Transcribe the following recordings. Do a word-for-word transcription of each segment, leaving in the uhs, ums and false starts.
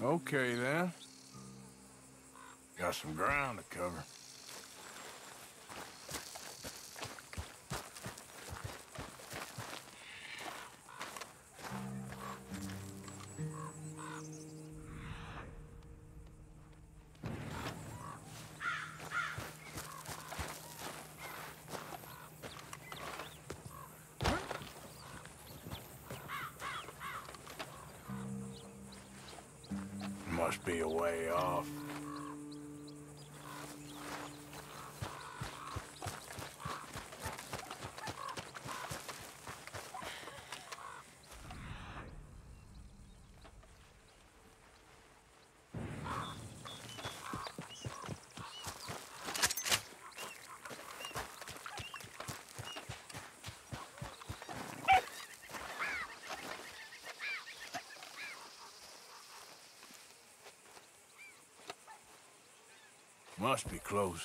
Okay, then. Got some ground to cover. Must be a way off. Must be close.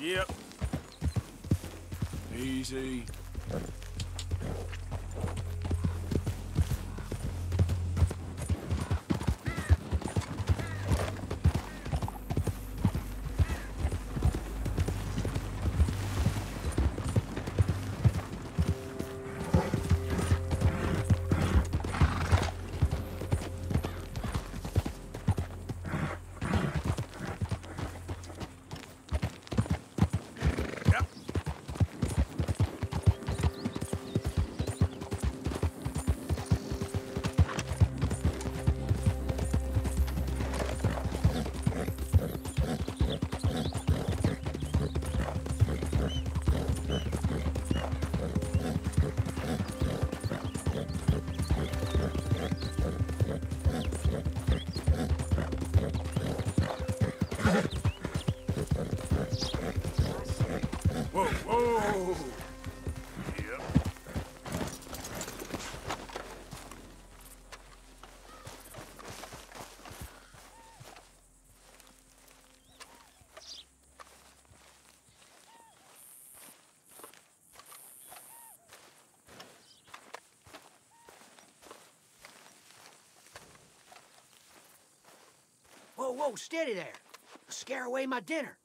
Yep. Easy. Whoa, whoa! Yep. Whoa, whoa, steady there. Scare away my dinner.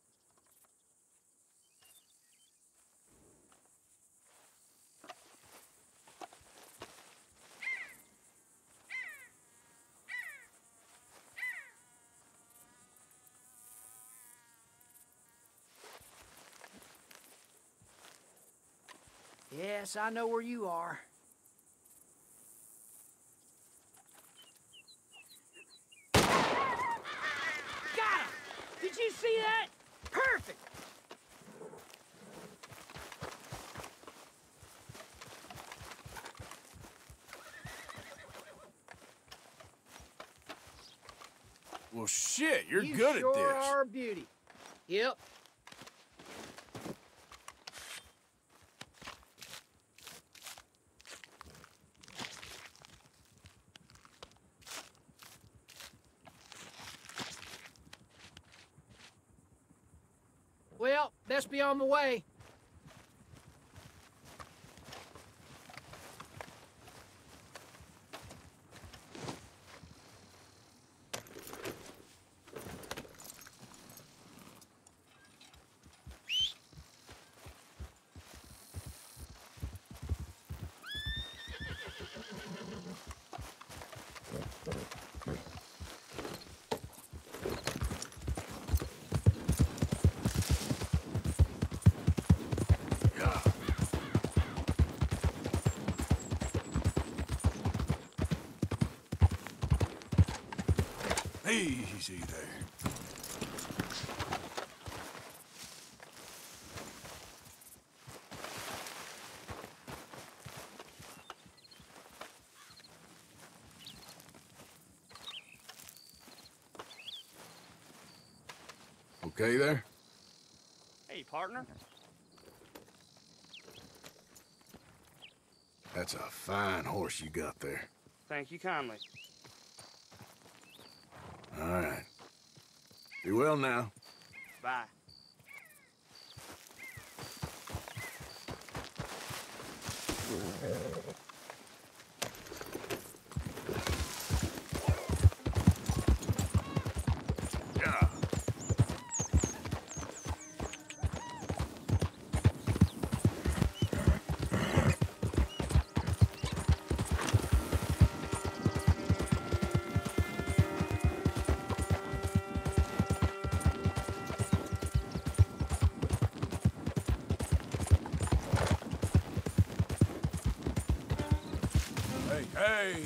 Yes, I know where you are. Got him! Did you see that? Perfect! Well, shit, you're you good sure at this. are a beauty. Yep. Well, best be on the way. Easy there. Okay there? Hey, partner. That's a fine horse you got there. Thank you kindly. All right. Be well now. Bye. Yeah. Hey, hey!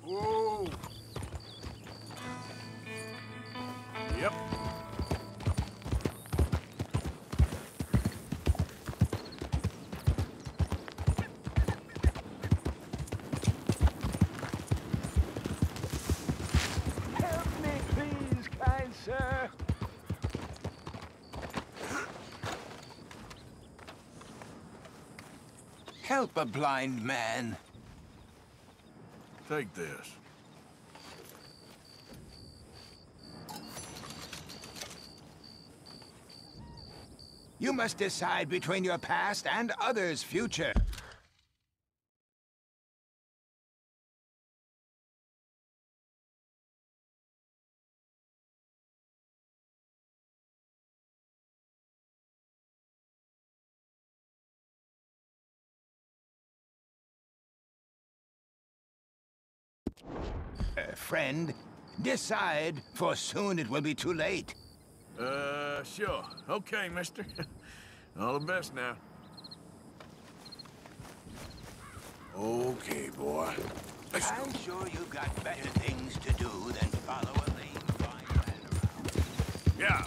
Whoa! Yep. Help me, please, kind sir. Help a blind man. Take this. You must decide between your past and others' future. Uh, friend, decide, for soon it will be too late. Uh, sure. Okay, mister. All the best now. Okay, boy. Let's go. I'm sure you've got better things to do than follow a lame blind man around. Yeah.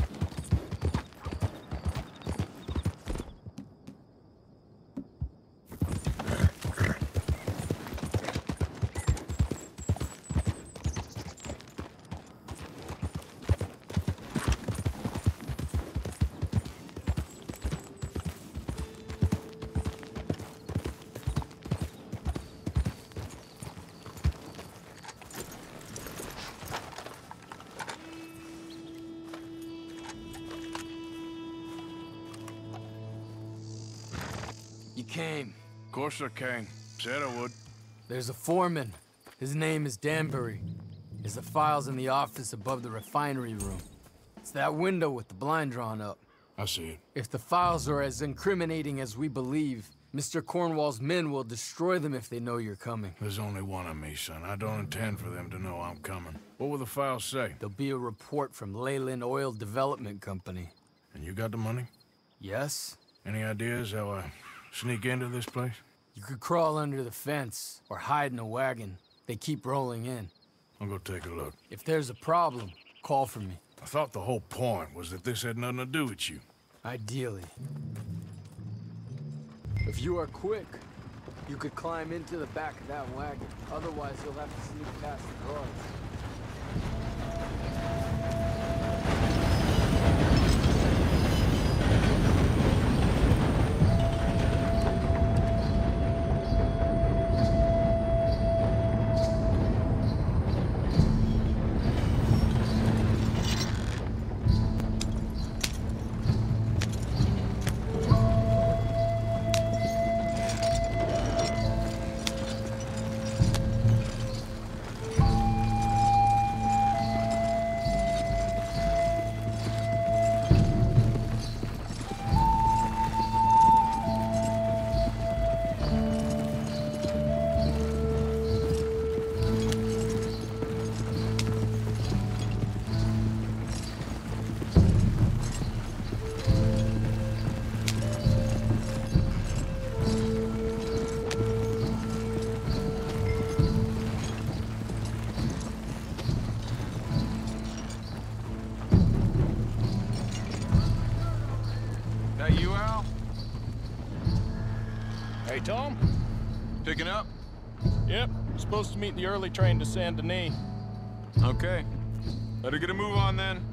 You came. Of course I came. Said I would. There's a foreman. His name is Danbury. There's the files in the office above the refinery room. It's that window with the blind drawn up. I see it. If the files are as incriminating as we believe, Mister Cornwall's men will destroy them if they know you're coming. There's only one of me, son. I don't intend for them to know I'm coming. What will the files say? There'll be a report from Leyland Oil Development Company. And you got the money? Yes? Any ideas how I sneak into this place? You could crawl under the fence or hide in a wagon. They keep rolling in. I'll go take a look. If there's a problem, call for me. I thought the whole point was that this had nothing to do with you. Ideally. If you are quick, you could climb into the back of that wagon. Otherwise, you'll have to sneak past the guards. That you, Al? Hey, Tom? Picking up? Yep, supposed to meet the early train to Saint Denis. Okay. Better get a move on then.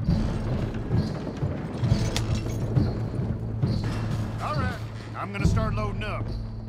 All right, I'm gonna start loading up.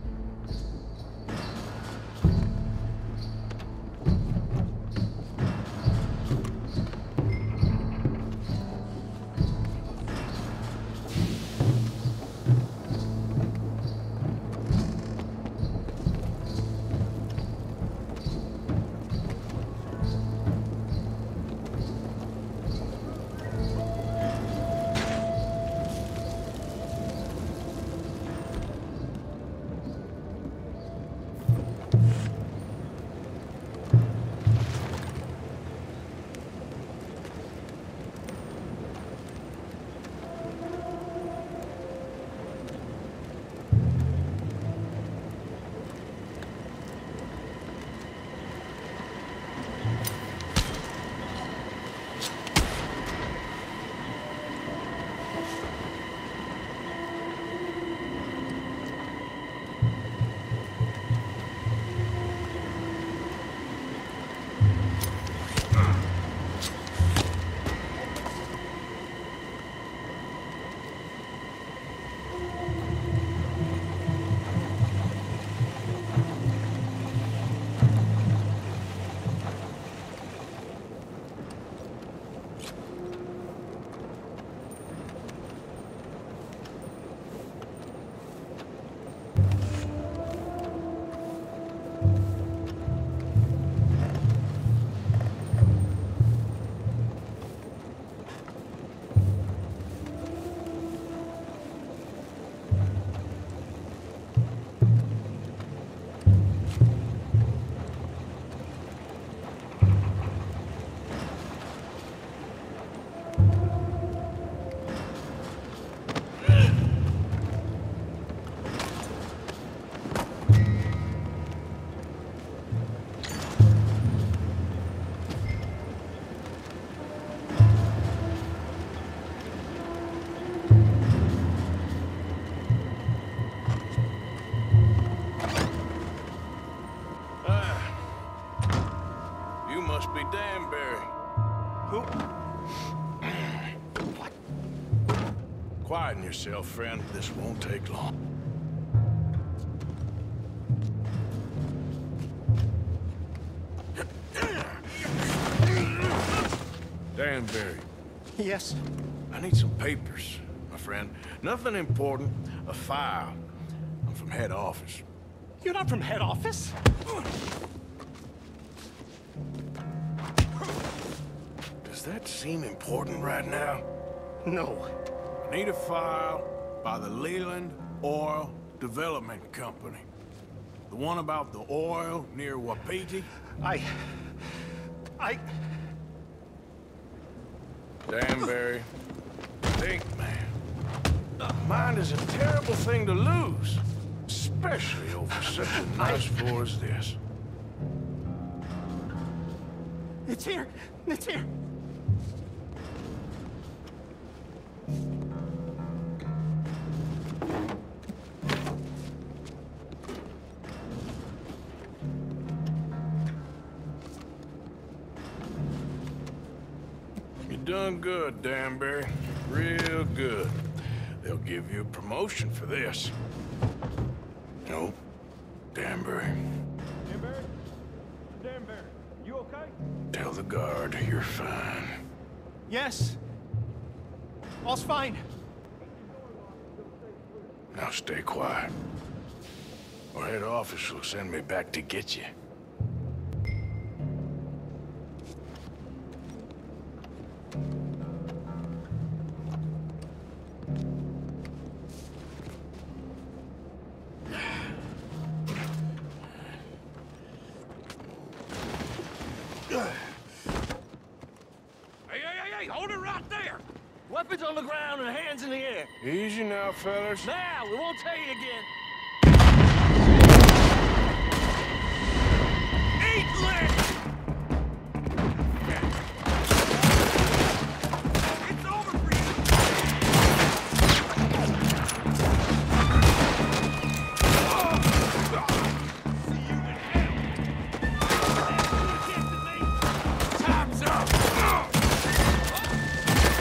Must be Danbury. Who? What? Quieten yourself, friend. This won't take long. Danbury. Yes. I need some papers, my friend. Nothing important. A file. I'm from head office. You're not from head office? Does that seem important right now? No. I need a file by the Leland Oil Development Company. The one about the oil near Wapiti? I... I... Danbury, think, man. Mind is a terrible thing to lose, especially over such a nice floor as this. It's here. It's here. You done good, Danbury. Real good. They'll give you a promotion for this. No, Danbury. Danbury? Danbury, you okay? Tell the guard you're fine. Yes. All's fine. Now stay quiet. Or head office will send me back to get you. Weapons on the ground and hands in the air. Easy now, fellas. Now, we won't tell you again. Eat lead! It's over for you. See you in hell. Time's up.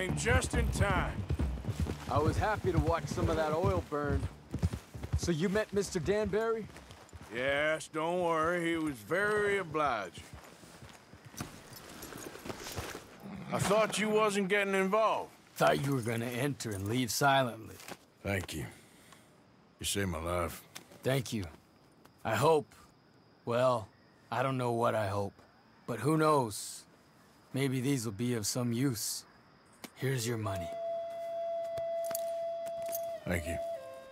came just in time. I was happy to watch some of that oil burn. So you met Mister Danbury? Yes, don't worry, he was very obliging. I thought you wasn't getting involved. Thought you were gonna enter and leave silently. Thank you. You saved my life. Thank you. I hope. Well, I don't know what I hope. But who knows? Maybe these will be of some use. Here's your money. Thank you.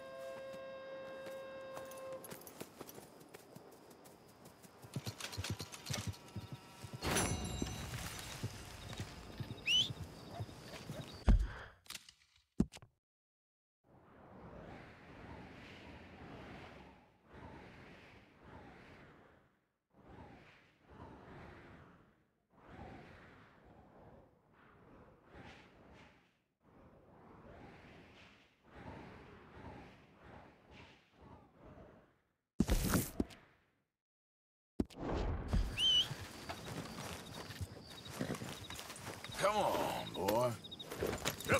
Come on, boy. Yep.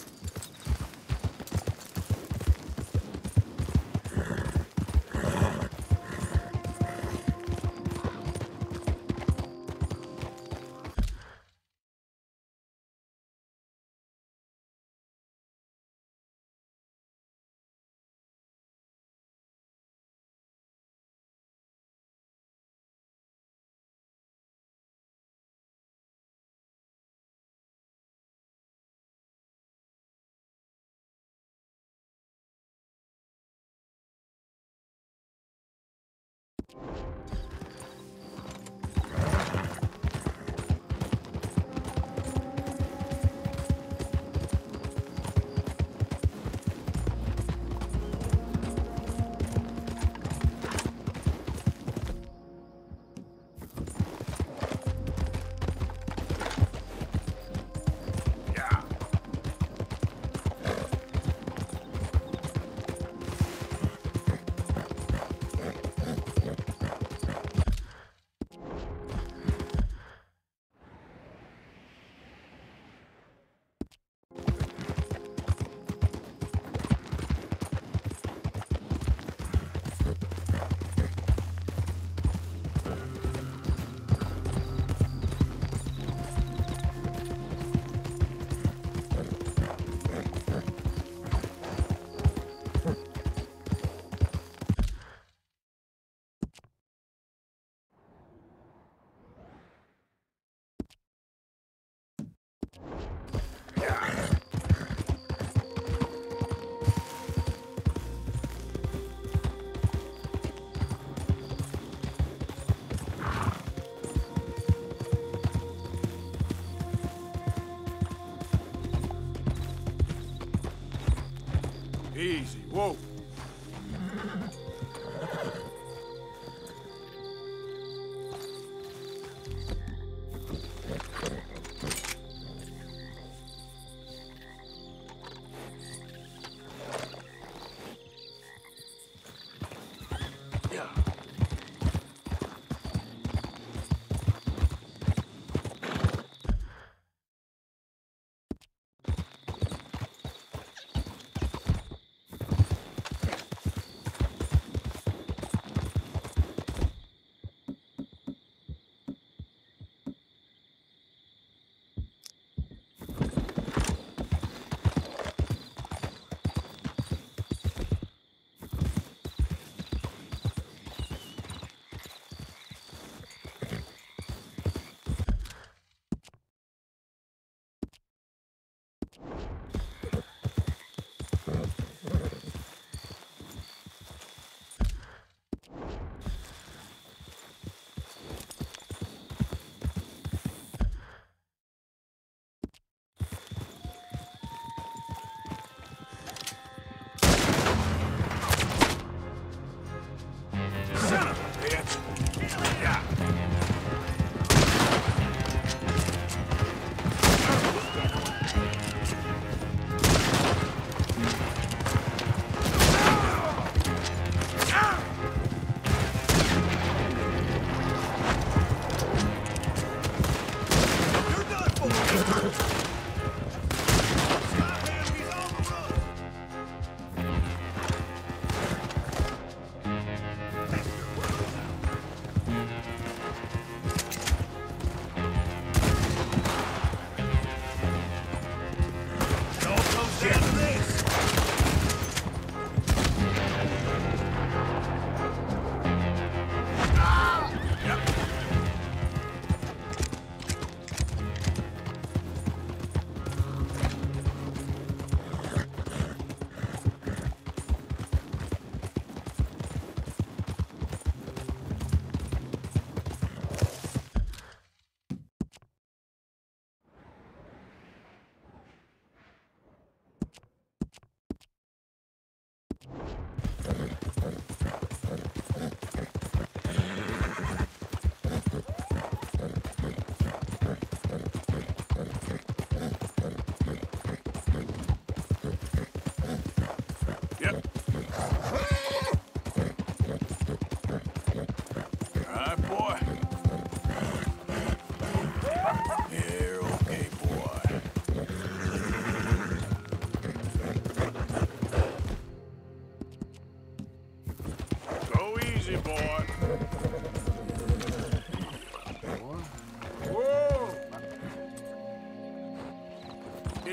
Easy, whoa.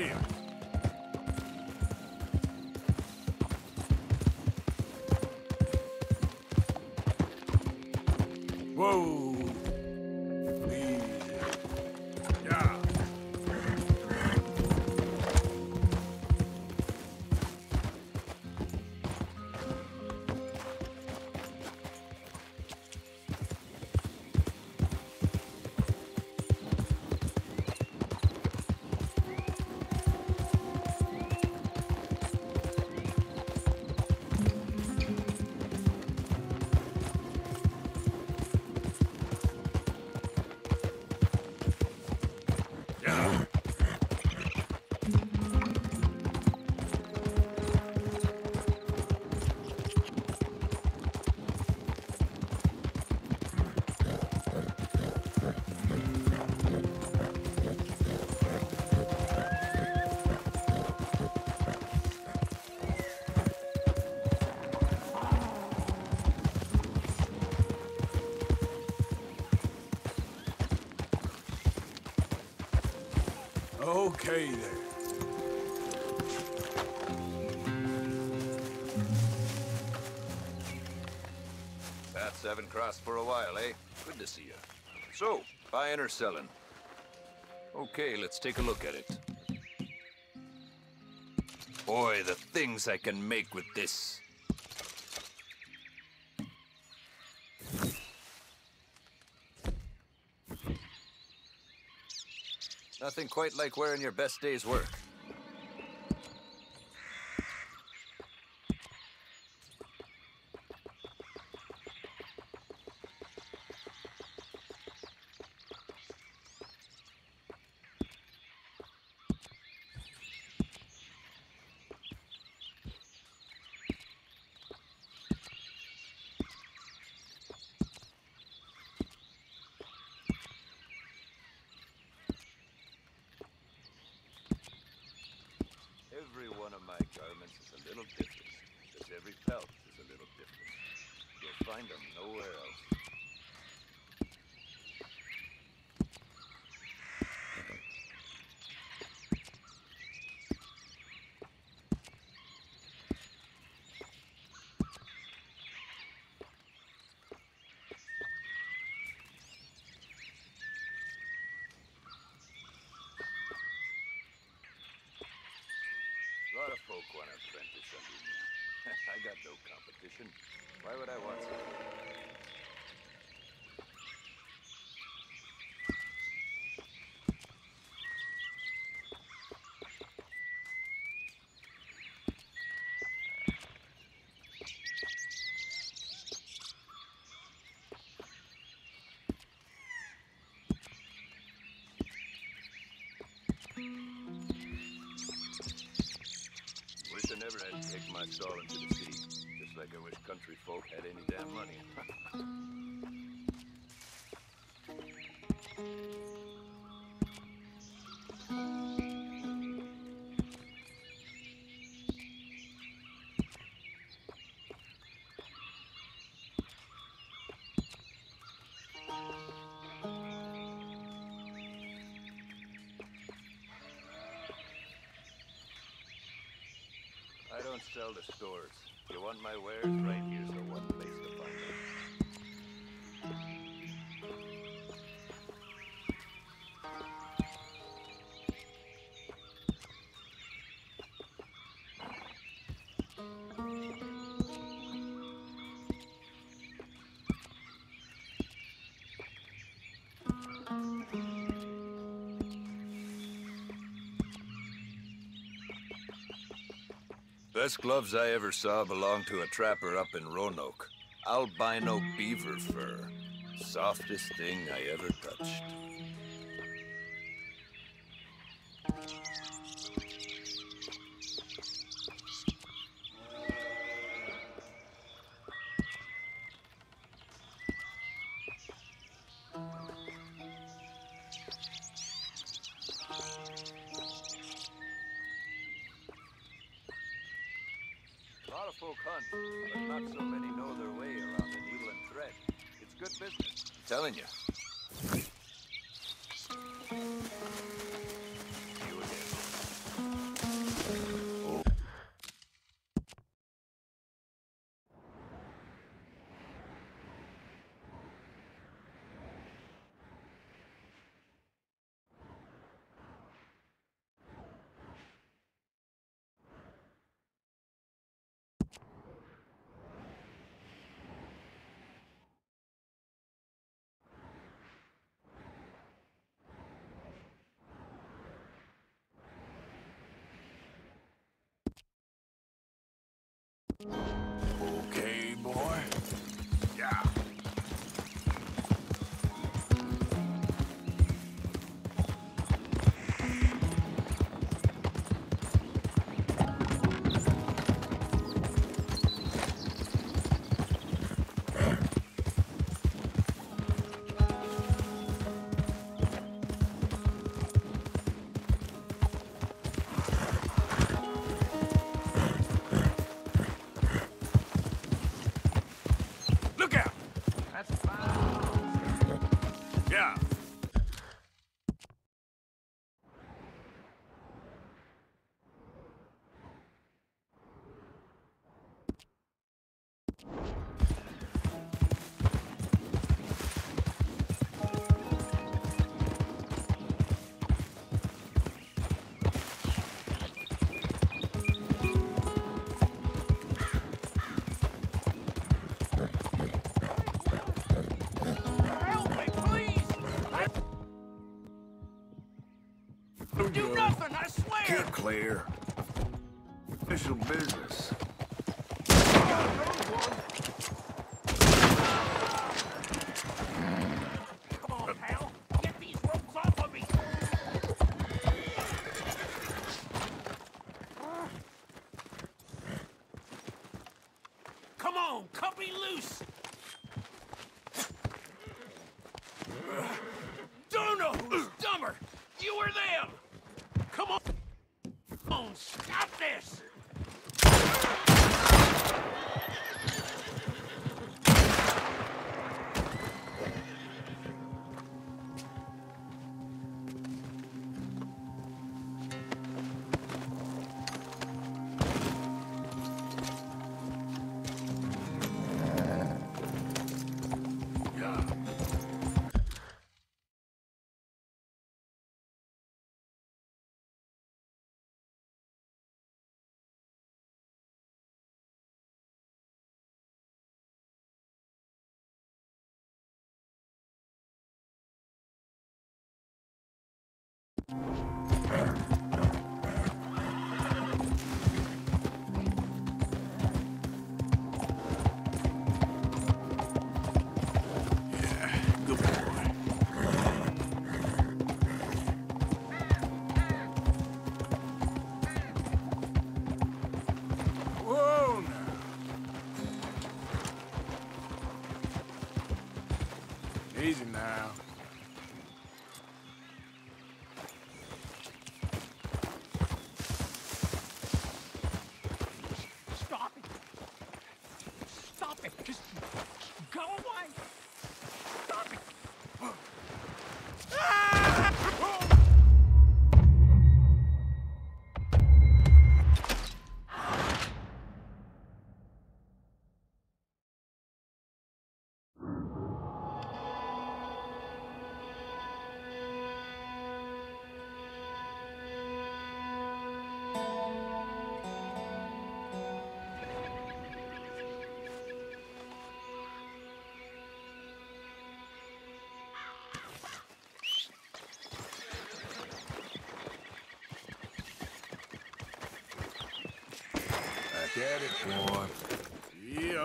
Here. Whoa. Easy. Yeah. Okay, there. Paths haven't crossed for a while, eh? Good to see you. So, buying or selling? Okay, let's take a look at it. Boy, the things I can make with this. Nothing quite like wearing your best day's work. Every one of my garments is a little different, because every pelt is a little different. You'll find them nowhere else. A lot of folk want to apprentice under me. I got no competition. Why would I want something? Wish I never had to take my stall into the city. Just like I wish country folk had any damn money. I don't sell to stores. If you want my wares, right here's the one place to find them. Best gloves I ever saw belonged to a trapper up in Roanoke. Albino beaver fur. Softest thing I ever touched. A lot of folk hunt, but not so many know their way around the needle and thread. It's good business, I'm telling you. You again. Do nothing, I swear! Keep clear. Official business. Come on, pal. Get these ropes off of me! Come on, cut me loose! Dono, who's dumber? You or them? Come on! Come on, stop this! Good boy. Whoa, now. Easy now. Stop it. Stop it. Just go away. Stop it. Back at it, boy. Yep.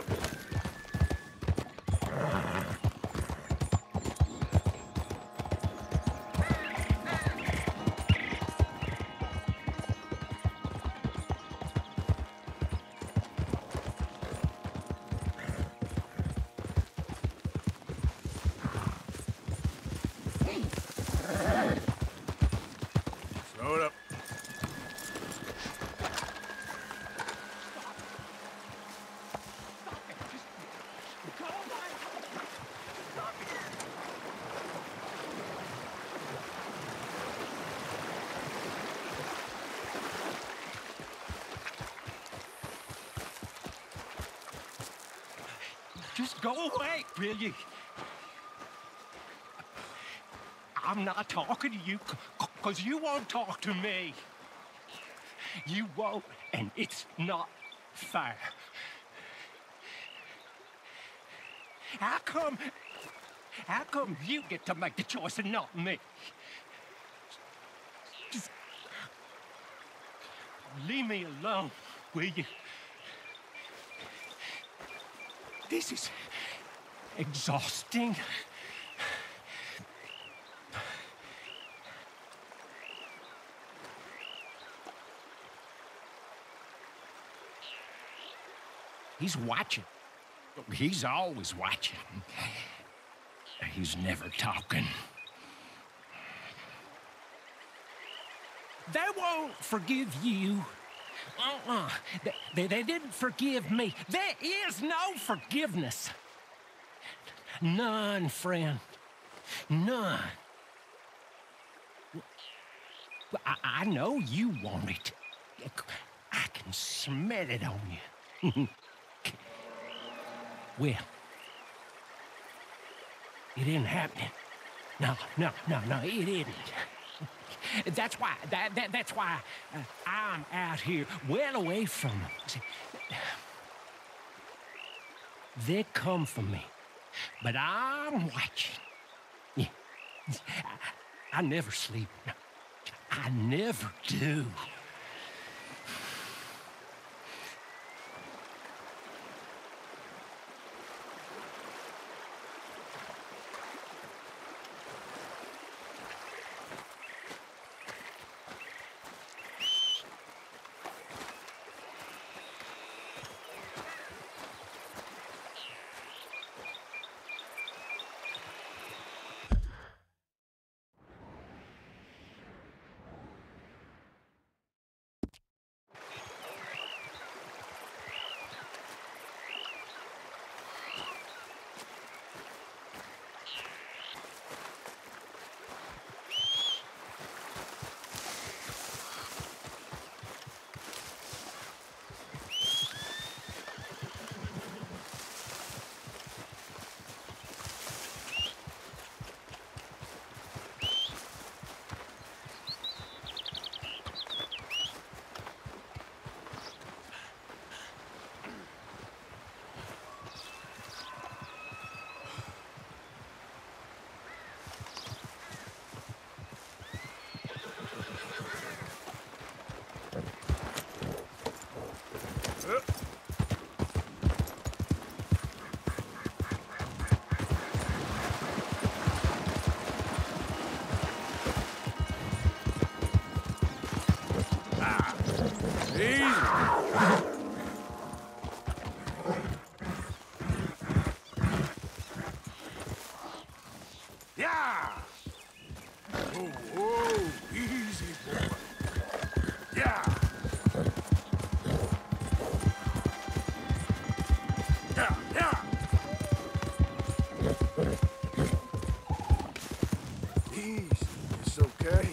Slow it up. Go away. Stop it. Just go away, will you? I'm not talking to you because you won't talk to me. You won't, and it's not fair. How come, how come you get to make the choice and not me? Just leave me alone, will you? This is exhausting. He's watching. He's always watching. He's never talking. They won't forgive you. Uh-uh. They, they, they didn't forgive me. There is no forgiveness. None, friend. None. I, I know you want it. I can smell it on you. Well, it isn't happening. No, no, no, no, it isn't. That's why, that, that, that's why uh, I'm out here, well away from them. See, they come for me, but I'm watching. Yeah, I, I never sleep. No, I never do. Yeah! Whoa, whoa, easy, boy. Yeah! Yeah, yeah! Easy, it's okay.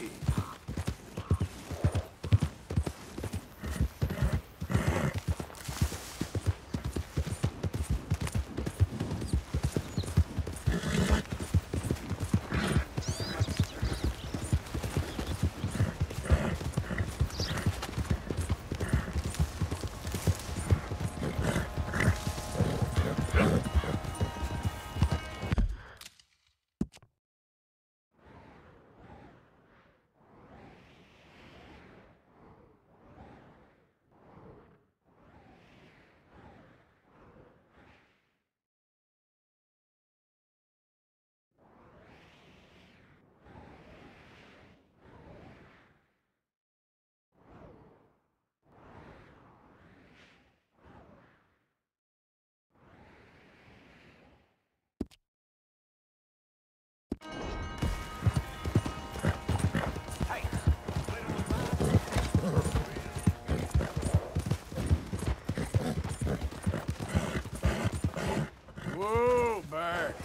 Whoa, back.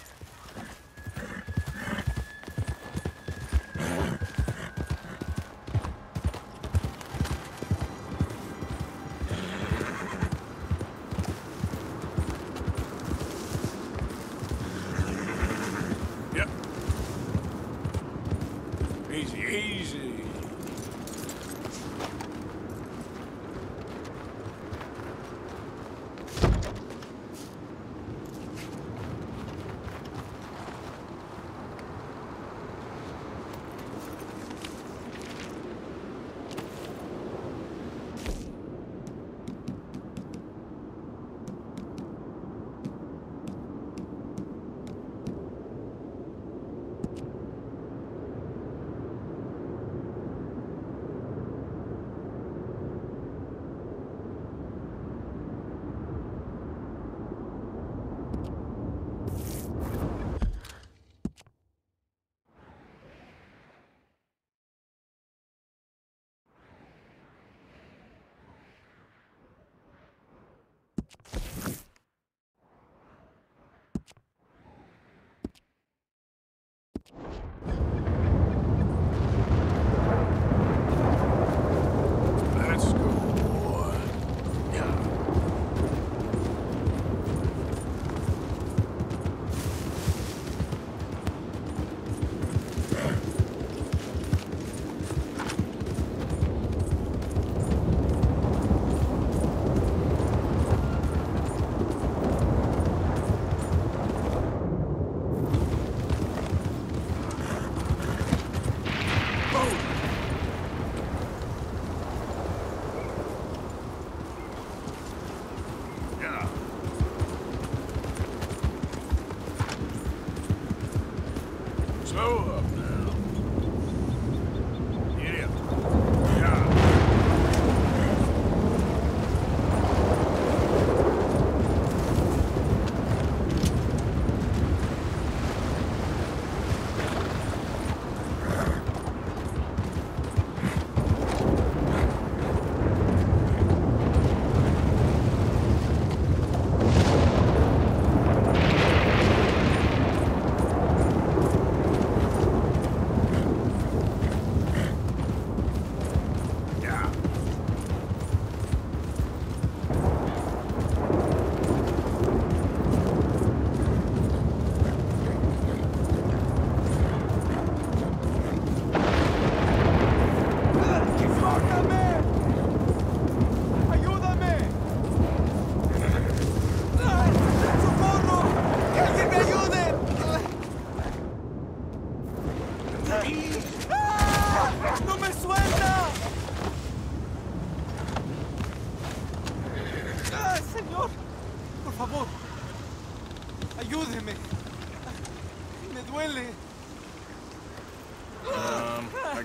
Yep. Easy, easy.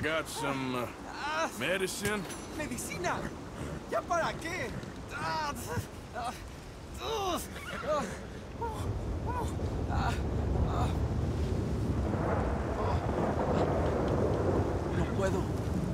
got some uh, medicine? Medicina. ¿Ya para qué? Ah, ah, ah, ah, ah, ah. No puedo.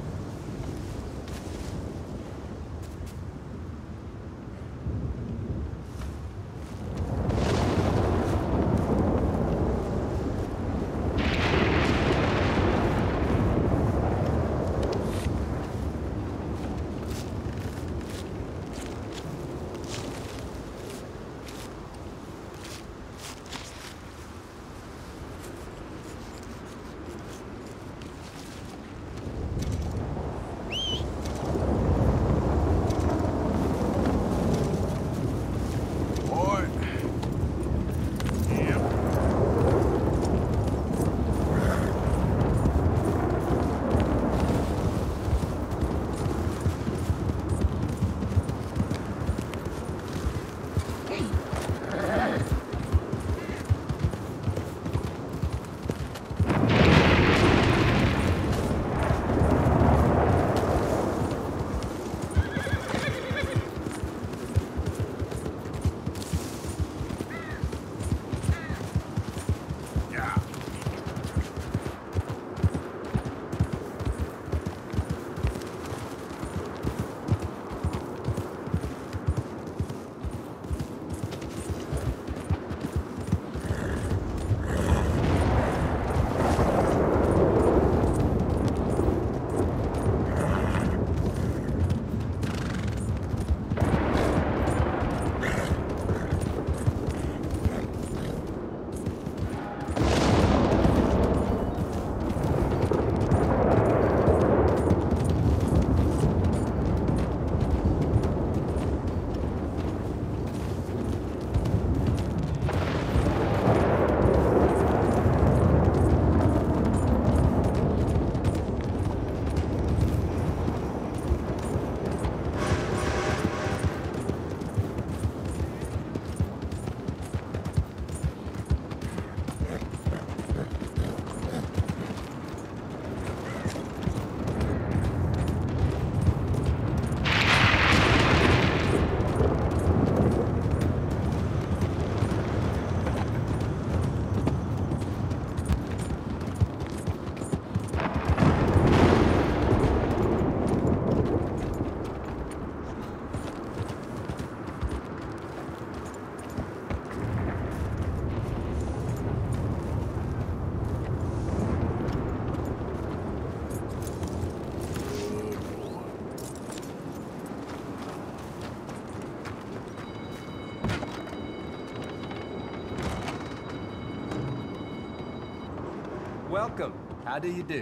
Welcome. How do you do?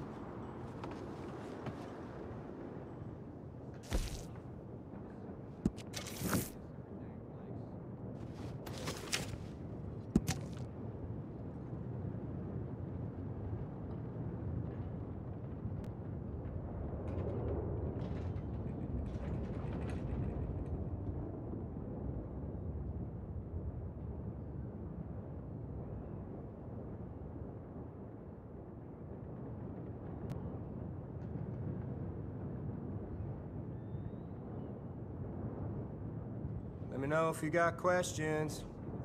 Let me know if you got questions.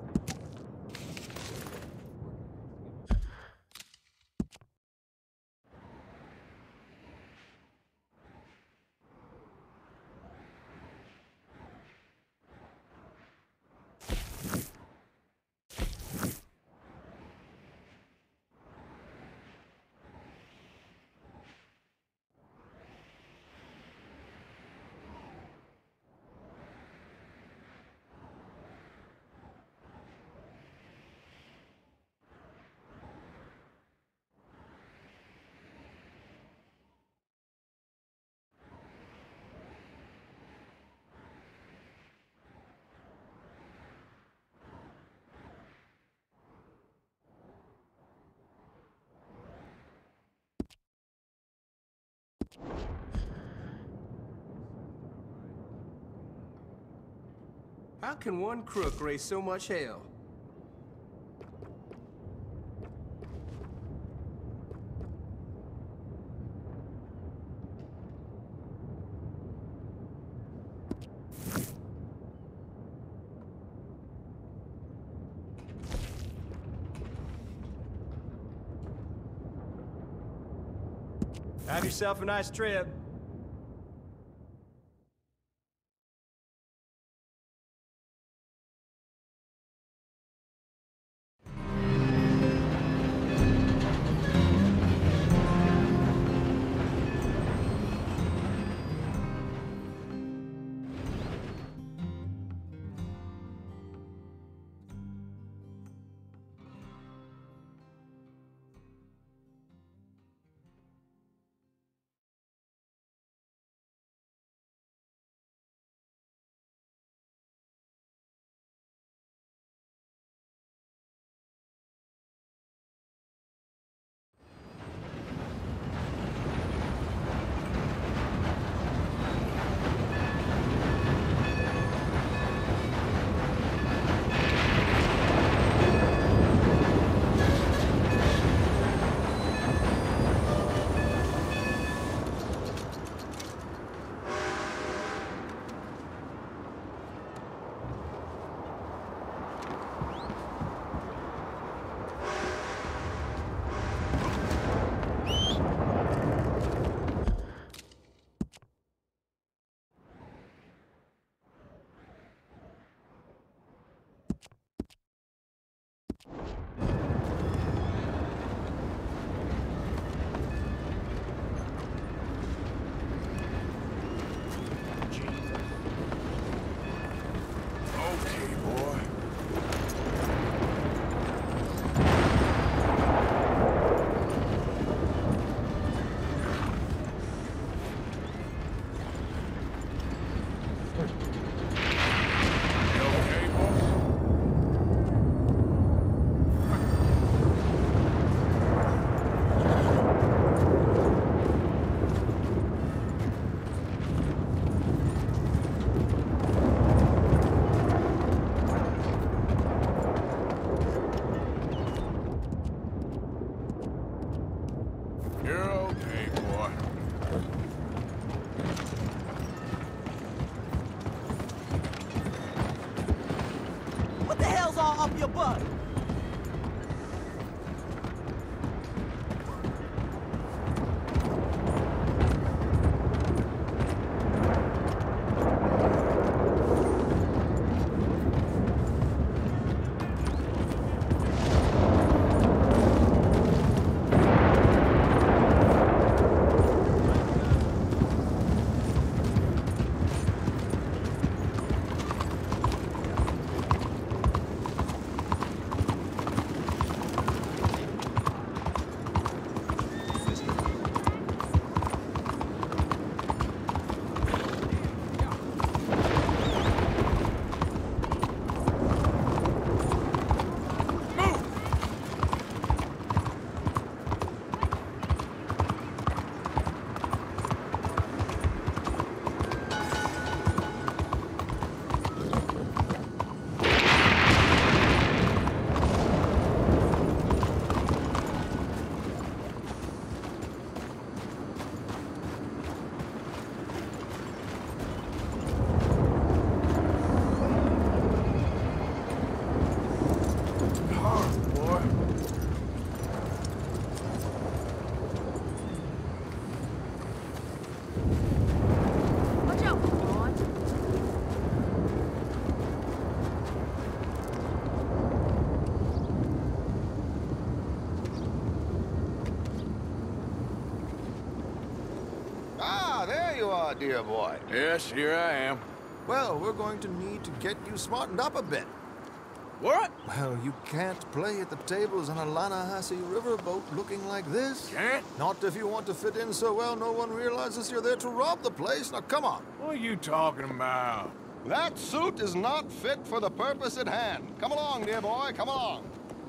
How can one crook raise so much hell? Have yourself a nice trip. Okay, boy. You okay, boy? You're okay, boy. What the hell's all up your butt? Hard, boy. Watch out, Vaughn. Ah, there you are, dear boy. Yes, here I am. Well, we're going to need to get you smartened up a bit. What? Well, you can't play at the tables on a Lannahechee riverboat looking like this. Can't? Not if you want to fit in so well no one realizes you're there to rob the place. Now, come on. What are you talking about? That suit is not fit for the purpose at hand. Come along, dear boy, come along.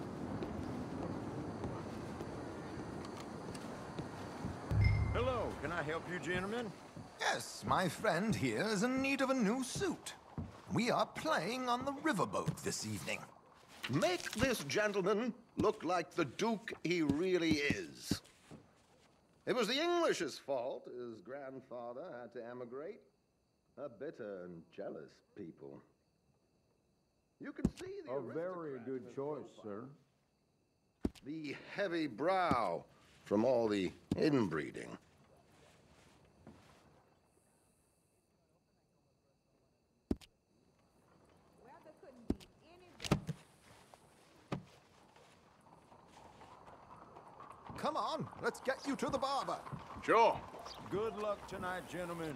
Hello, can I help you, gentlemen? Yes, my friend here is in need of a new suit. We are playing on the riverboat this evening. Make this gentleman look like the Duke he really is. It was the English's fault his grandfather had to emigrate. A bitter and jealous people. You can see the A very good choice, sir. The heavy brow from all the inbreeding. on, let's get you to the barber. Sure. Good luck tonight, gentlemen.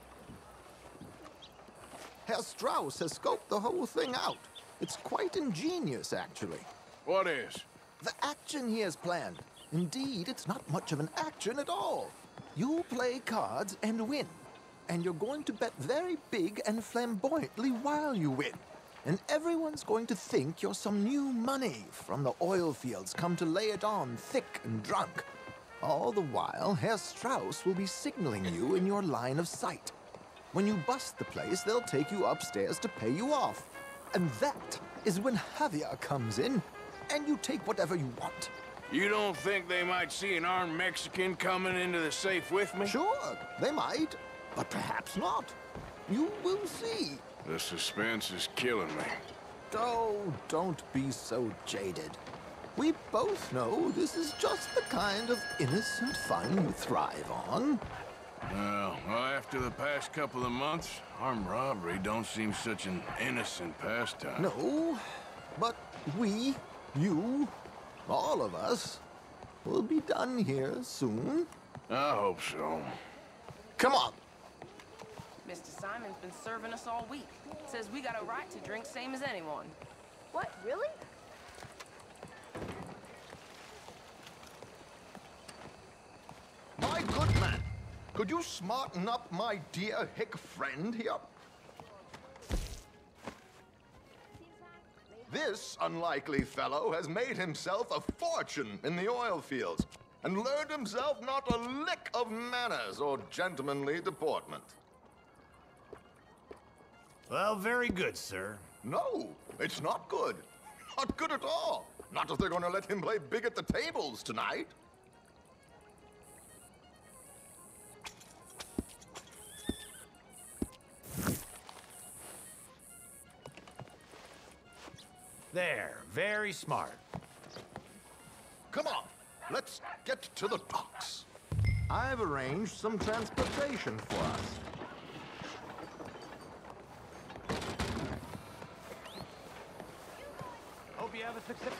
Herr Strauss has scoped the whole thing out. It's quite ingenious, actually. What is? The action he has planned. Indeed, it's not much of an action at all. You play cards and win. And you're going to bet very big and flamboyantly while you win. And everyone's going to think you're some new money from the oil fields come to lay it on thick and drunk. All the while, Herr Strauss will be signaling you in your line of sight. When you bust the place, they'll take you upstairs to pay you off. And that is when Javier comes in, and you take whatever you want. You don't think they might see an armed Mexican coming into the safe with me? Sure, they might, but perhaps not. You will see. The suspense is killing me. Oh, don't be so jaded. We both know this is just the kind of innocent fun you thrive on. Well, well, after the past couple of months, armed robbery don't seem such an innocent pastime. No, but we, you, all of us, will be done here soon. I hope so. Come on. Mister Simon's been serving us all week. Says we got a right to drink same as anyone. What, really? My good man, could you smarten up my dear hick friend here? This unlikely fellow has made himself a fortune in the oil fields and learned himself not a lick of manners or gentlemanly deportment. Well, very good, sir. No, it's not good. Not good at all. Not if they're going to let him play big at the tables tonight. There, very smart. Come on, let's get to the docks. I've arranged some transportation for us. Hope you have a success.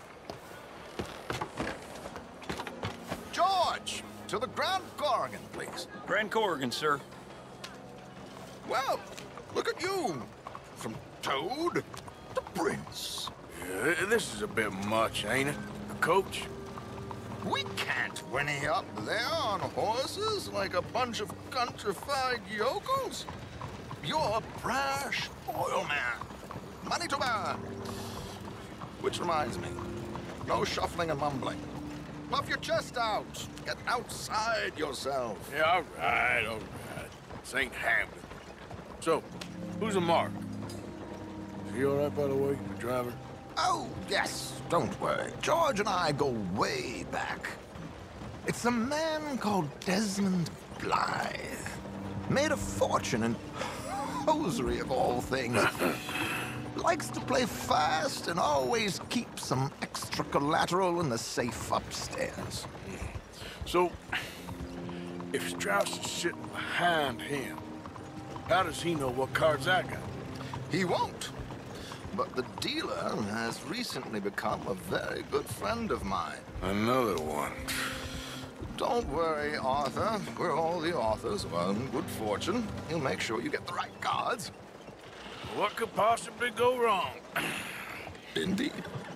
George, to the Grand Corrigan, please. Grand Corrigan, sir. Well, look at you. From Toad to Prince. Yeah, this is a bit much, ain't it? Coach? We can't whinny up there on horses like a bunch of countrified yokels. You're a brash oil man. Money to burn. Which reminds me, no shuffling and mumbling. Puff your chest out. Get outside yourself. Yeah, all right, all right. This ain't happening. So, who's a Mark? Is he all right, by the way, the driver? Oh, yes, don't worry. George and I go way back. It's a man called Desmond Blythe. Made a fortune in hosiery of all things. Likes to play fast and always keep some extra collateral in the safe upstairs. So, if Strauss is sitting behind him, how does he know what cards I got? He won't. But the dealer has recently become a very good friend of mine. Another one. Don't worry, Arthur. We're all the authors of our own good fortune. He'll make sure you get the right cards. What could possibly go wrong? Indeed.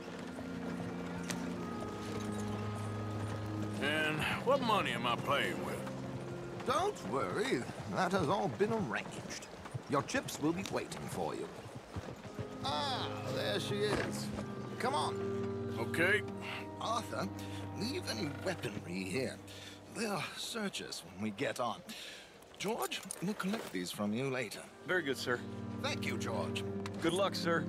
And what money am I playing with? Don't worry. That has all been arranged. Your chips will be waiting for you. Ah, there she is. Come on. Okay. Arthur, leave any weaponry here. They'll search us when we get on. George, we'll collect these from you later. Very good, sir. Thank you, George. Good luck, sir.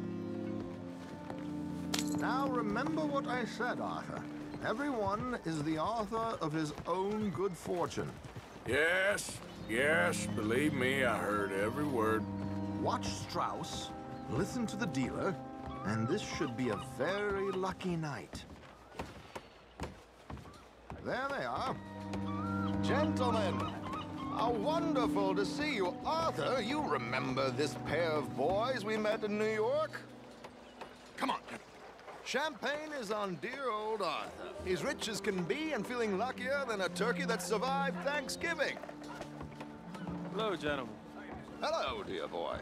Now remember what I said, Arthur. Everyone is the author of his own good fortune. Yes, yes, believe me, I heard every word. Watch Strauss, listen to the dealer, and this should be a very lucky night. There they are. Gentlemen, how wonderful to see you. Arthur, you remember this pair of boys we met in New York? Come on. Champagne is on dear old Arthur. He's rich as can be and feeling luckier than a turkey that survived Thanksgiving. Hello, gentlemen. Hello, dear boy.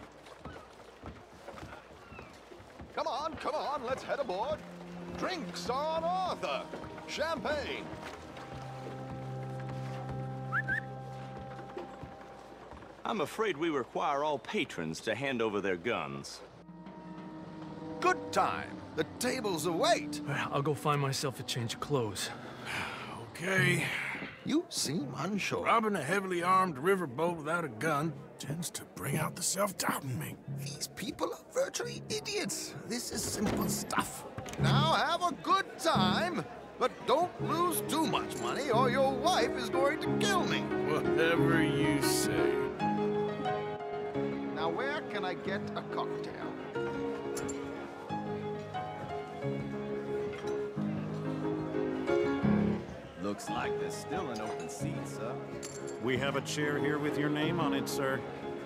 Come on, come on, let's head aboard. Drinks on Arthur. Champagne. I'm afraid we require all patrons to hand over their guns. Good time. The tables await. I'll go find myself a change of clothes. Okay. You seem unsure. Robbing a heavily armed riverboat without a gun tends to bring out the self-doubt in me. These people are virtually idiots. This is simple stuff. Now have a good time, but don't lose too much money or your wife is going to kill me. Whatever you say. Now where can I get a cocktail? Looks like there's still an open seat, sir. We have a chair here with your name on it, sir.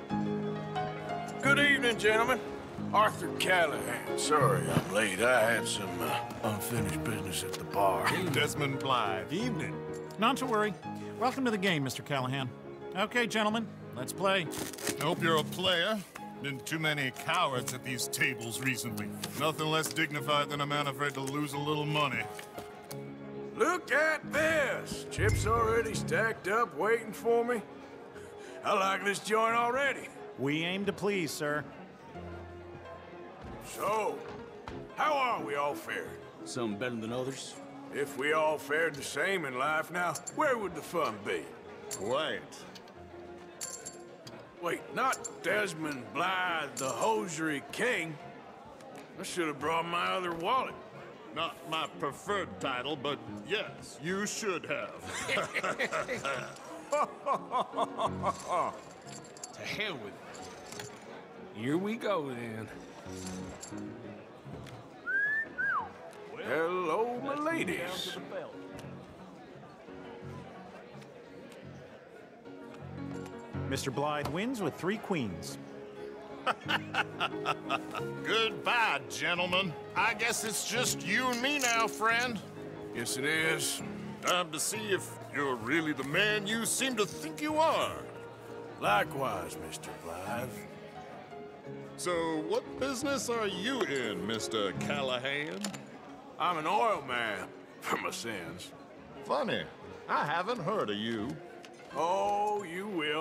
Good evening, gentlemen. Arthur Callahan. Sorry I'm late. I had some uh, unfinished business at the bar. Desmond Blythe. Evening. Not to worry. Welcome to the game, Mister Callahan. Okay, gentlemen, let's play. Hope you're a player. Been too many cowards at these tables recently. Nothing less dignified than a man afraid to lose a little money. Look at this! Chips already stacked up, waiting for me. I like this joint already. We aim to please, sir. So, how are we all fared? Some better than others. If we all fared the same in life now, where would the fun be? Quiet. Wait, not Desmond Blythe, the hosiery king. I should have brought my other wallet. Not my preferred title, but yes, you should have. To hell with it. Here we go, then. Well, hello, my ladies. Mister Blythe wins with three queens. Goodbye, gentlemen. I guess it's just you and me now, friend. Yes, it is. Time to see if you're really the man you seem to think you are. Likewise, Mister Blythe. So, what business are you in, Mister Callahan? I'm an oil man, for my sins. Funny. I haven't heard of you. Oh, you will.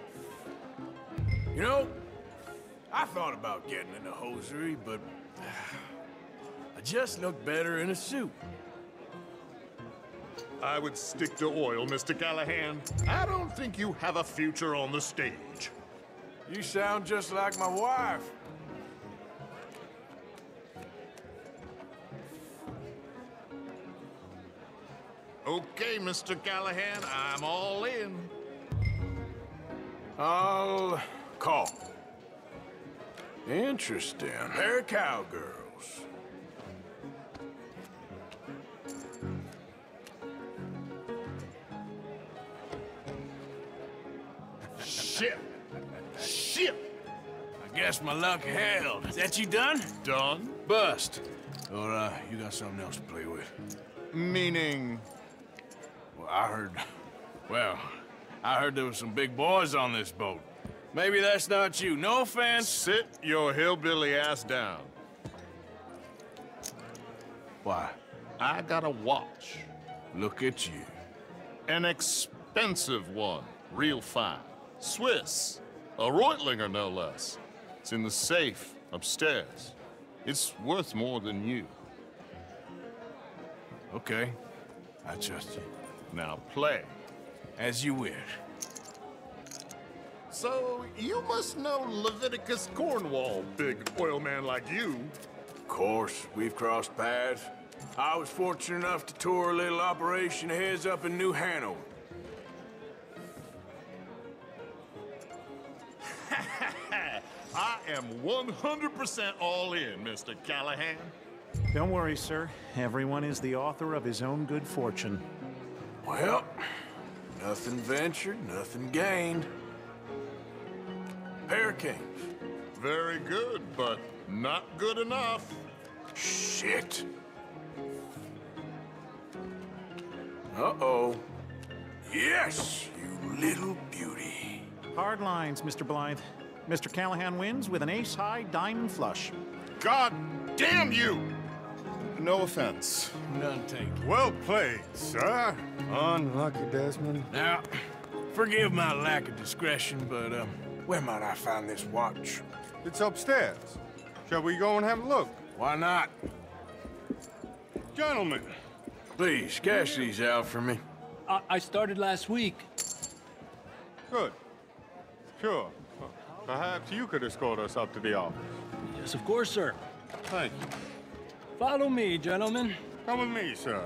You know, I thought about getting into hosiery, but I just look better in a suit. I would stick to oil, Mister Callahan. I don't think you have a future on the stage. You sound just like my wife. Okay, Mister Callahan, I'm all in. I'll call. Interesting. Pair of cowgirls. Shit! Shit! I guess my luck held. Is that you done? Done? Bust. Or, uh, you got something else to play with? Meaning? Well, I heard... Well, I heard there was some big boys on this boat. Maybe that's not you. No offense. Sit your hillbilly ass down. Why? I got a watch. Look at you. An expensive one. Real fine. Swiss. A Reutlinger, no less. It's in the safe upstairs. It's worth more than you. Okay. I trust you. Now play. As you wish. So, you must know Leviticus Cornwall, big oil man like you. Of course, we've crossed paths. I was fortunate enough to tour a little operation of his up in New Hanover. I am one hundred percent all in, Mister Callahan. Don't worry, sir. Everyone is the author of his own good fortune. Well, nothing ventured, nothing gained. Pair of kings. Very good, but not good enough. Shit. Uh-oh. Yes, you little beauty. Hard lines, Mister Blythe. Mister Callahan wins with an ace-high diamond flush. God damn you! No offense. None taken. Well played, sir. Unlucky, Desmond. Now, forgive my lack of discretion, but, um, where might I find this watch? It's upstairs. Shall we go and have a look? Why not? Gentlemen. Please, cash these out for me. I, I started last week. Good. Sure. Perhaps you could escort us up to the office. Yes, of course, sir. Thank you. Follow me, gentlemen. Come with me, sir.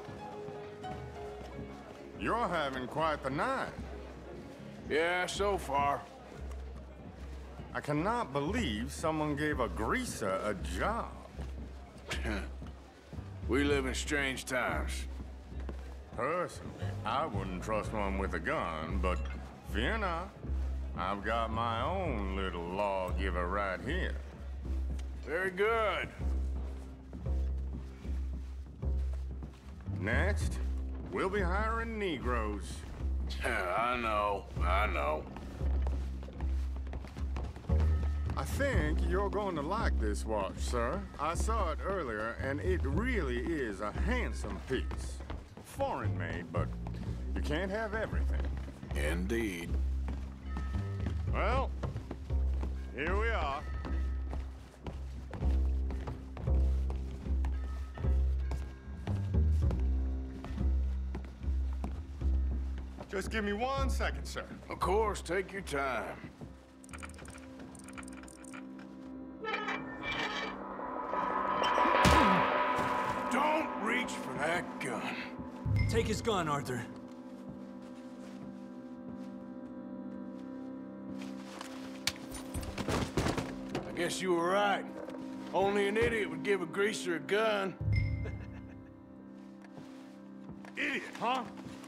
You're having quite the night. Yeah, so far. I cannot believe someone gave a greaser a job. We live in strange times. Personally, I wouldn't trust one with a gun, but fear not. I've got my own little lawgiver right here. Very good. Next, we'll be hiring Negroes. I know, I know. I think you're going to like this watch, sir. I saw it earlier, and it really is a handsome piece. Foreign made, but you can't have everything. Indeed. Well, here we are. Just give me one second, sir. Of course, take your time. Don't reach for that gun. Take his gun, Arthur. I guess you were right. Only an idiot would give a greaser a gun. Idiot, huh?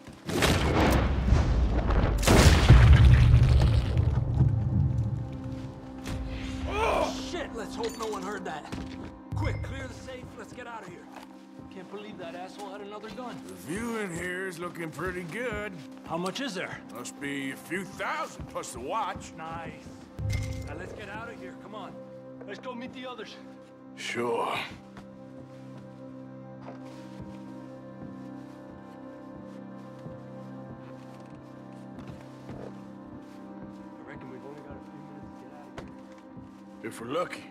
Oh, shit! Let's hope no one heard that. Quick, clear the safe. Let's get out of here. Can't believe that asshole had another gun. The view in here is looking pretty good. How much is there? Must be a few thousand plus the watch. Nice. Now let's get out of here. Come on. Let's go meet the others. Sure. I reckon we've only got a few minutes to get out of here. If we're lucky.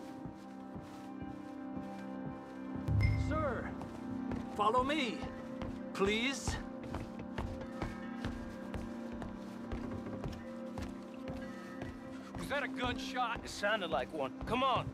Sir, follow me, please. Was that a gunshot? It sounded like one. Come on.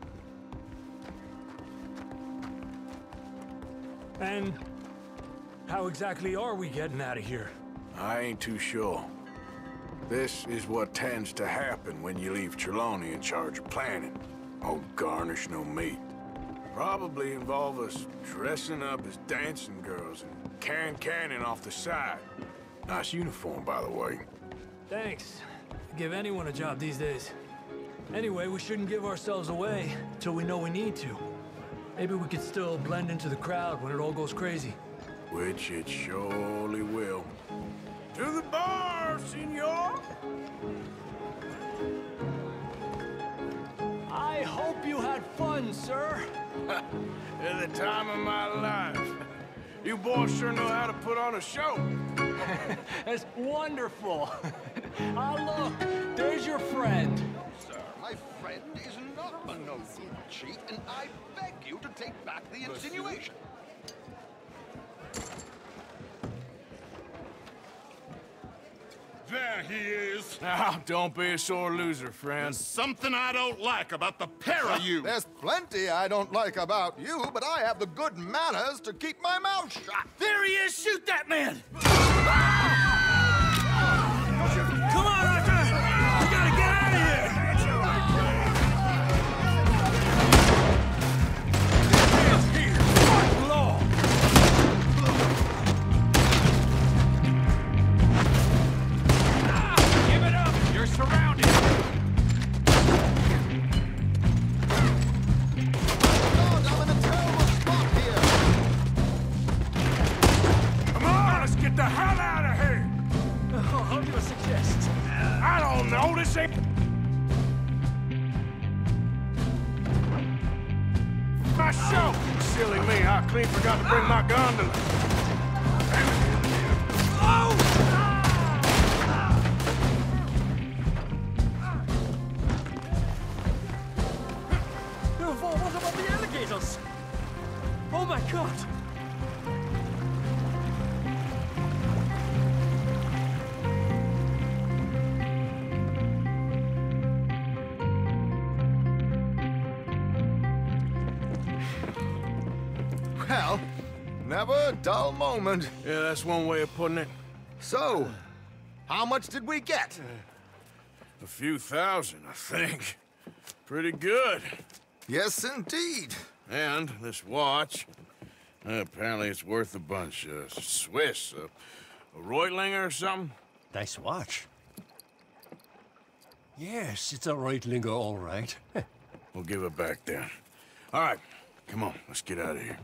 And how exactly are we getting out of here? I ain't too sure. This is what tends to happen when you leave Trelawney in charge of planning. Oh, garnish no meat. Probably involve us dressing up as dancing girls and carrying cannon off the side. Nice uniform, by the way. Thanks. Give anyone a job these days. Anyway, we shouldn't give ourselves away till we know we need to. Maybe we could still blend into the crowd when it all goes crazy. Which it surely will. To the bar, senor! I hope you had fun, sir. At the time of my life. You boys sure know how to put on a show. That's wonderful. Ah, look, there's your friend. Sir, my friend is not a known cheat, and I beg you to take back the insinuation. There he is. Now, don't be a sore loser, friend. There's something I don't like about the pair of you. There's plenty I don't like about you, but I have the good manners to keep my mouth shut. There he is! Shoot that man! Come on, Arthur! We gotta get out of here! Give it up! You're surrounded! God, I'm in a chest? I don't know, this ain't... my show! Silly me, I clean forgot to bring my gondola. Oh! What about the alligators? Oh my god! Well, never a dull moment. Yeah, that's one way of putting it. So, how much did we get? A few thousand, I think. Pretty good. Yes, indeed. And this watch, uh, apparently it's worth a bunch. Uh, Swiss, uh, a Reutlinger or something? Nice watch. Yes, it's a Reutlinger, all right. We'll give it back then. All right, come on, let's get out of here.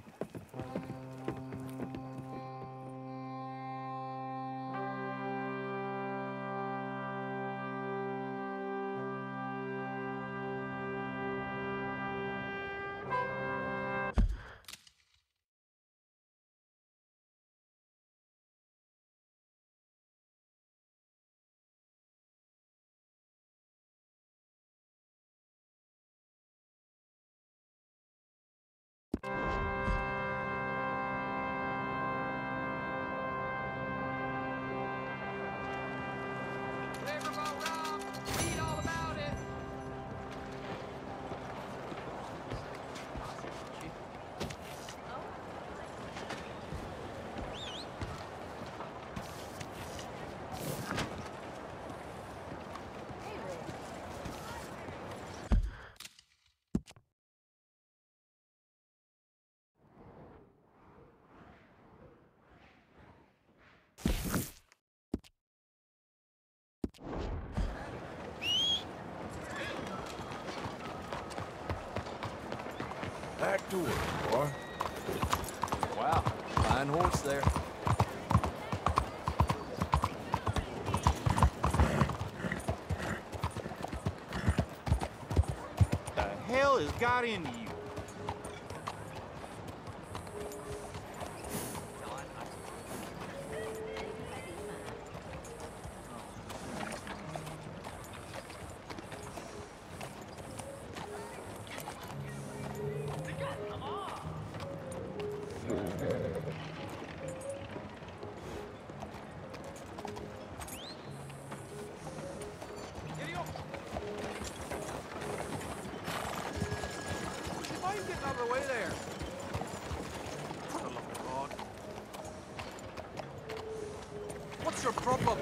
Back to work, boy. Wow, fine horse there. The hell has got into you? What's your problem?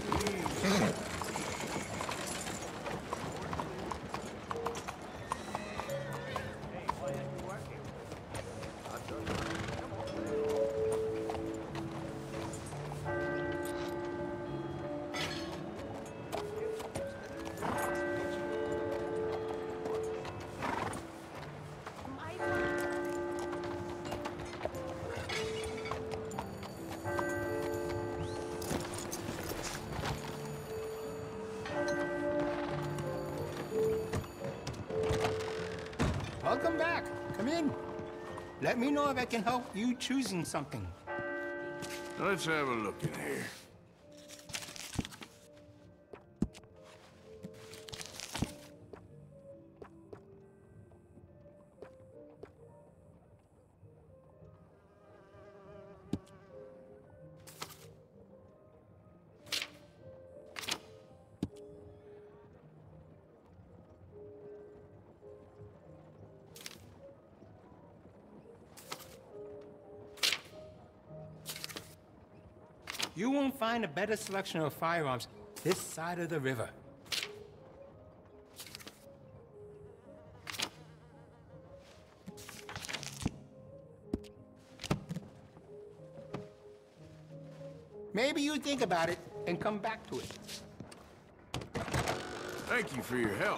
Welcome back. Come in. Let me know if I can help you choosing something. Let's have a look in here. You won't find a better selection of firearms this side of the river. Maybe you think about it and come back to it. Thank you for your help.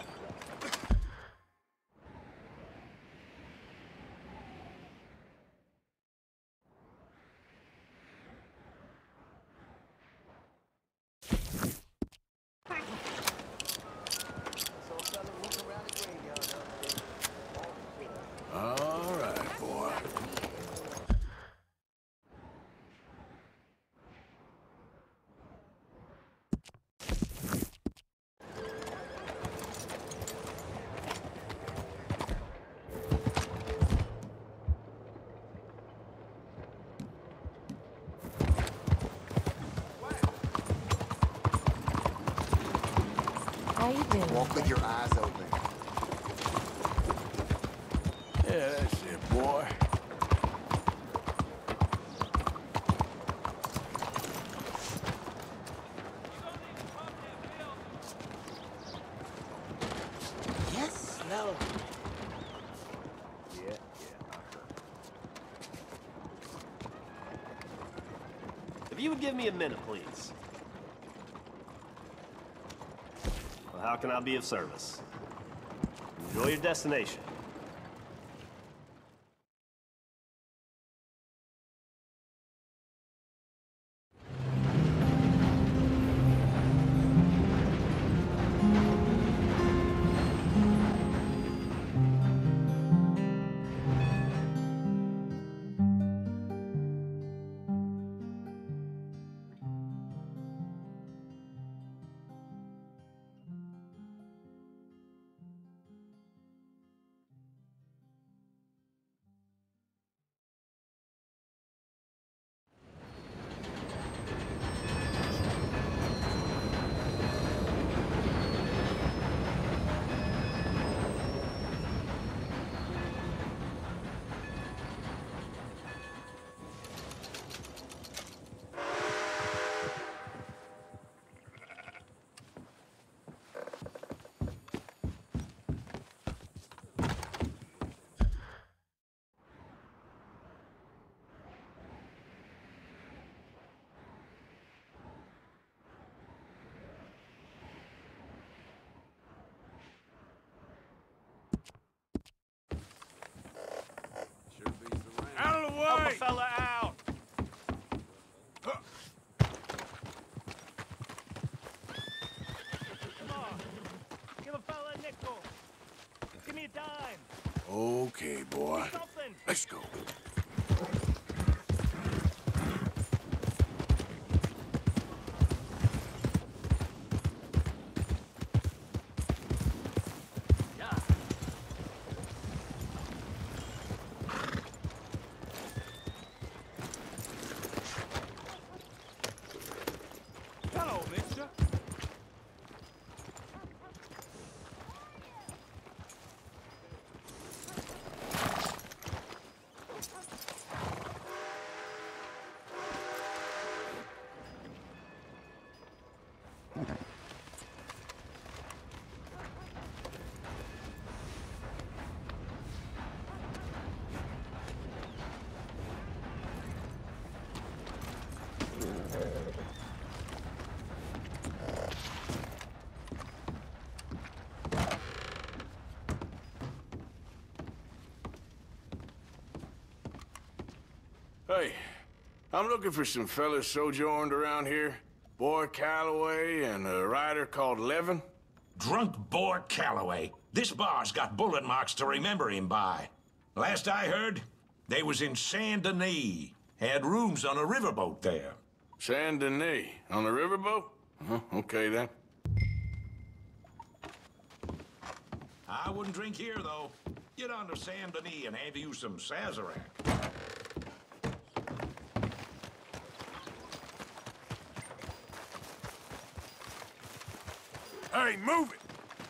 How you doing? Walk with your eyes open. Yeah, that's it, boy. Yes, no. Yeah, yeah, I heard. If you would give me a minute, please. Well, how can I be of service? Enjoy your destination. Out of the way! Help a fella out! Come on. Give a fella a nickel. Give me a dime. Okay, boy. Something. Let's go. Hello, mister. Hey, I'm looking for some fellas sojourned around here. Boy Calloway and a rider called Levin. Drunk Boar Calloway. This bar's got bullet marks to remember him by. Last I heard, they was in Saint Denis. Had rooms on a riverboat there. Saint Denis? On a riverboat? Huh, okay then. I wouldn't drink here, though. Get on to Saint Denis and have you some Sazerac. Hey, move it!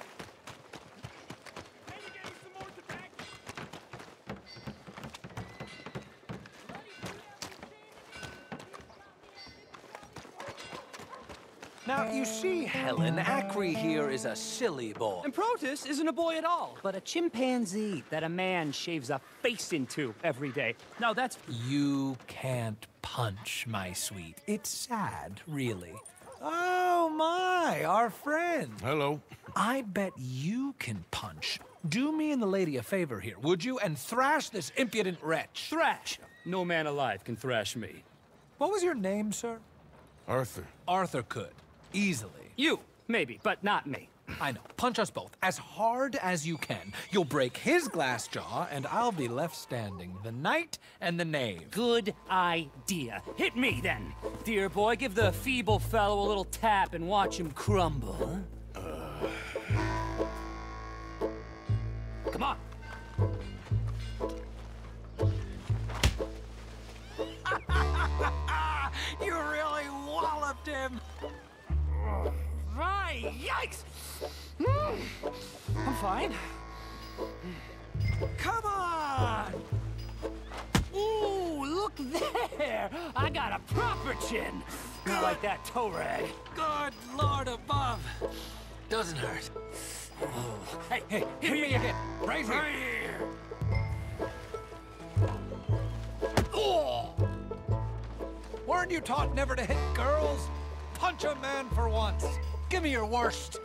Now, you see, Helen, Acri here is a silly boy. And Protus isn't a boy at all, but a chimpanzee that a man shaves a face into every day. No, that's... You can't punch, my sweet. It's sad, really. Oh, my, our friend. Hello. I bet you can punch. Do me and the lady a favor here, would you? And thrash this impudent wretch. Thrash! No man alive can thrash me. What was your name, sir? Arthur. Arthur could. Easily. You, maybe, but not me. I know. Punch us both. As hard as you can. You'll break his glass jaw, and I'll be left standing. The knight and the knave. Good idea. Hit me, then. Dear boy, give the feeble fellow a little tap and watch him crumble. Uh. Come on. You really walloped him. Right. Hey, yikes! Mm, I'm fine. Come on! Ooh, look there! I got a proper chin. Not like that toe rag. Good Lord above. Doesn't hurt. Oh. Hey, hey, hit me again. Right here. Right here. Oh. Weren't you taught never to hit girls? Punch a man for once. Give me your worst.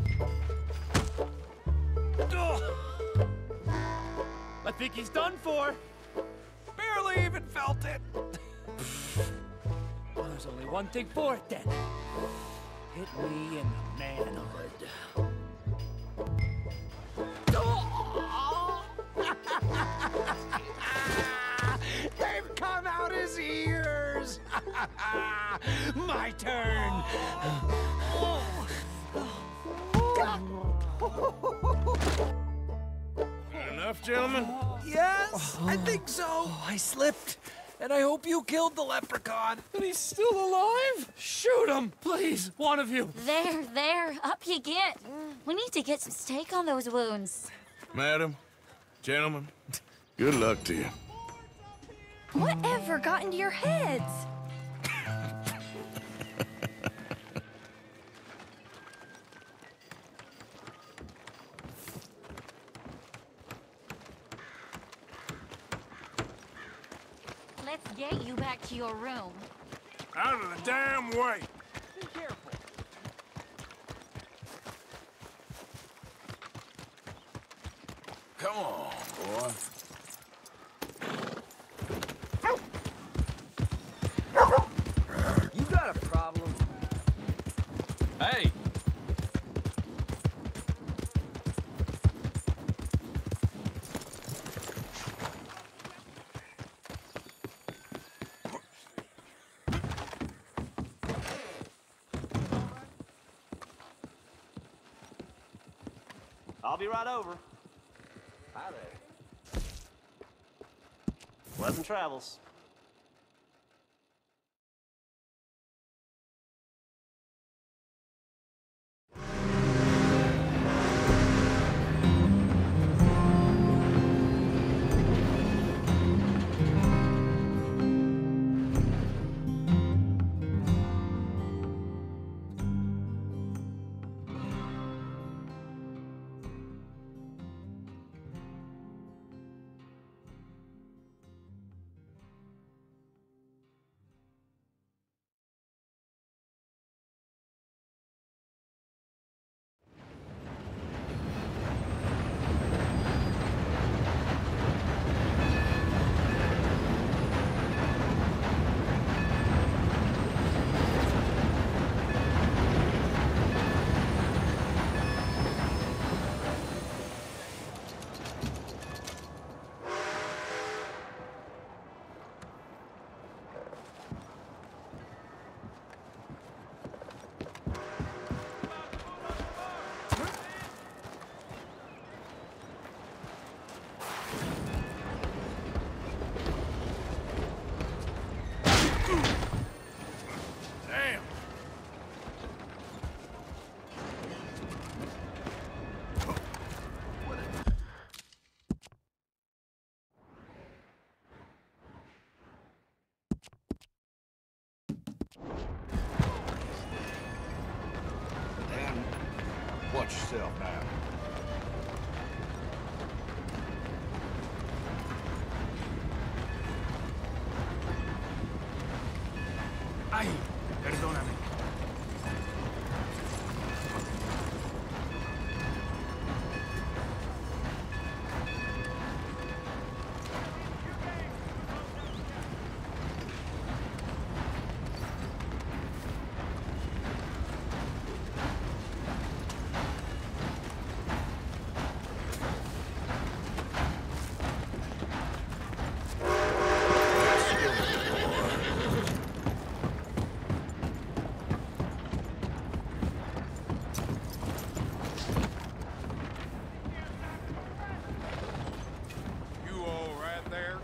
Oh. I think he's done for. Barely even felt it. Well, there's only one thing for it then. Hit me in the manhood. They've come out his ears. My turn. Enough, gentlemen? Yes, I think so. Oh, I slipped. And I hope you killed the leprechaun. And he's still alive? Shoot him, please, one of you. There, there, up you get. We need to get some steak on those wounds. Madam, gentlemen, good luck to you. Whatever got into your heads? Let's get you back to your room. Out of the damn way! Be careful. Come on, boy. You got a problem. Hey! I'll be right over. Hi there. Pleasant travels. Watch yourself now. Ay, perdóname.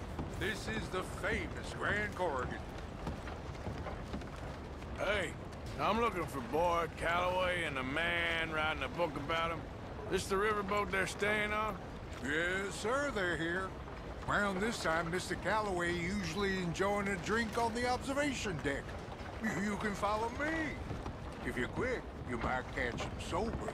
This is the famous Grand Corrigan. Hey, I'm looking for Boyd Calloway and the man writing a book about him. This the riverboat they're staying on? Yes, sir, they're here. Around this time, Mister Calloway usually enjoying a drink on the observation deck. You, you can follow me. If you're quick, you might catch him sober.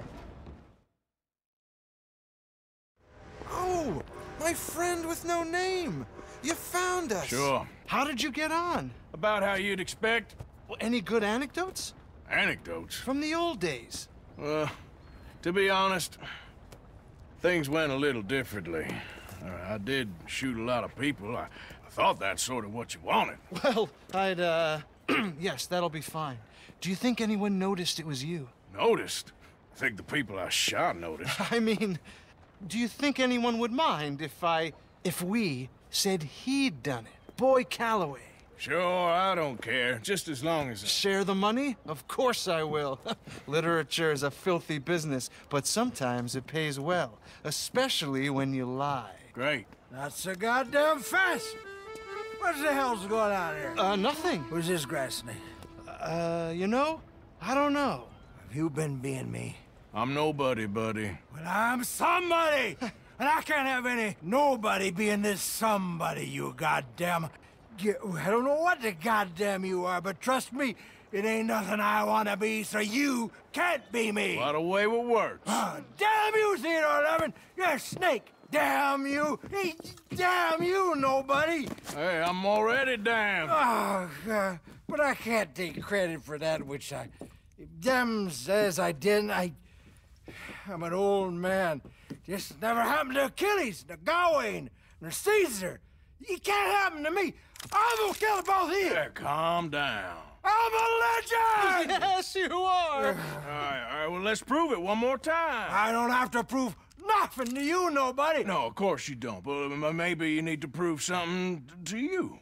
Oh, my friend with no name. You found us. Sure. How did you get on? About how you'd expect. Well, any good anecdotes? Anecdotes? From the old days. Well, to be honest, things went a little differently. Uh, I did shoot a lot of people. I, I thought that's sort of what you wanted. Well, I'd, uh... yes, that'll be fine. Do you think anyone noticed it was you? Noticed? I think the people I shot noticed. I mean, do you think anyone would mind if I... if we said he'd done it? Boyd Calloway. Sure, I don't care. Just as long as... I... Share the money? Of course I will. Literature is a filthy business, but sometimes it pays well. Especially when you lie. Great. Not so goddamn fast. What the hell's going on here? Uh, nothing. Who's this grass snake? Uh, you know? I don't know. Have you been being me? I'm nobody, buddy. Well, I'm somebody! And I can't have any nobody being this somebody, you goddamn... I don't know what the goddamn you are, but trust me, it ain't nothing I want to be, so you can't be me. What a way with words. Oh, damn you, Theodore Levin! You're a snake! Damn you! Hey, damn you, nobody! Hey, I'm already damned. Oh, God. But I can't take credit for that which I... Them says I didn't. I... I'm an old man. Just never happened to Achilles, to Gawain, or Caesar. It can't happen to me. I'm gonna kill both of you. Yeah, calm down. I'm a legend! Yes, you are. all right, all right, well, let's prove it one more time. I don't have to prove nothing to you, nobody. No, of course you don't, but maybe you need to prove something to you.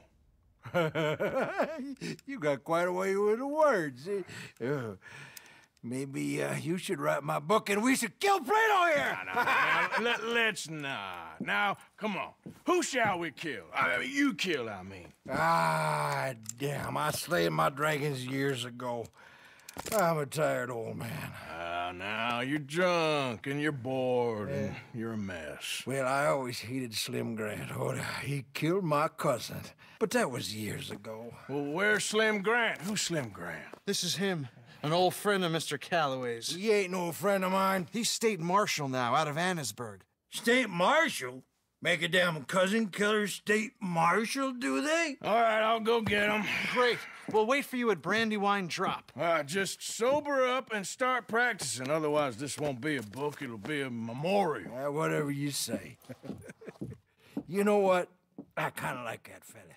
You got quite a way with the words. Uh, maybe uh, you should write my book and we should kill Plato here! Nah, nah, nah, let, let's not. Now, come on. Who shall we kill? I mean, you kill, I mean. Ah, damn. I slayed my dragons years ago. I'm a tired old man. Ah, uh, now you're drunk and you're bored yeah. and you're a mess. Well, I always hated Slim Grant. Oh, he killed my cousin. But that was years ago. Well, where's Slim Grant? Who's Slim Grant? This is him. An old friend of Mister Calloway's. He ain't no friend of mine. He's state marshal now, out of Annesburg. State marshal? Make a damn cousin killer state marshal, do they? All right, I'll go get him. Great. We'll wait for you at Brandywine Drop. All right, just sober up and start practicing. Otherwise, this won't be a book. It'll be a memorial. Uh, whatever you say. You know what? I kind of like that fella.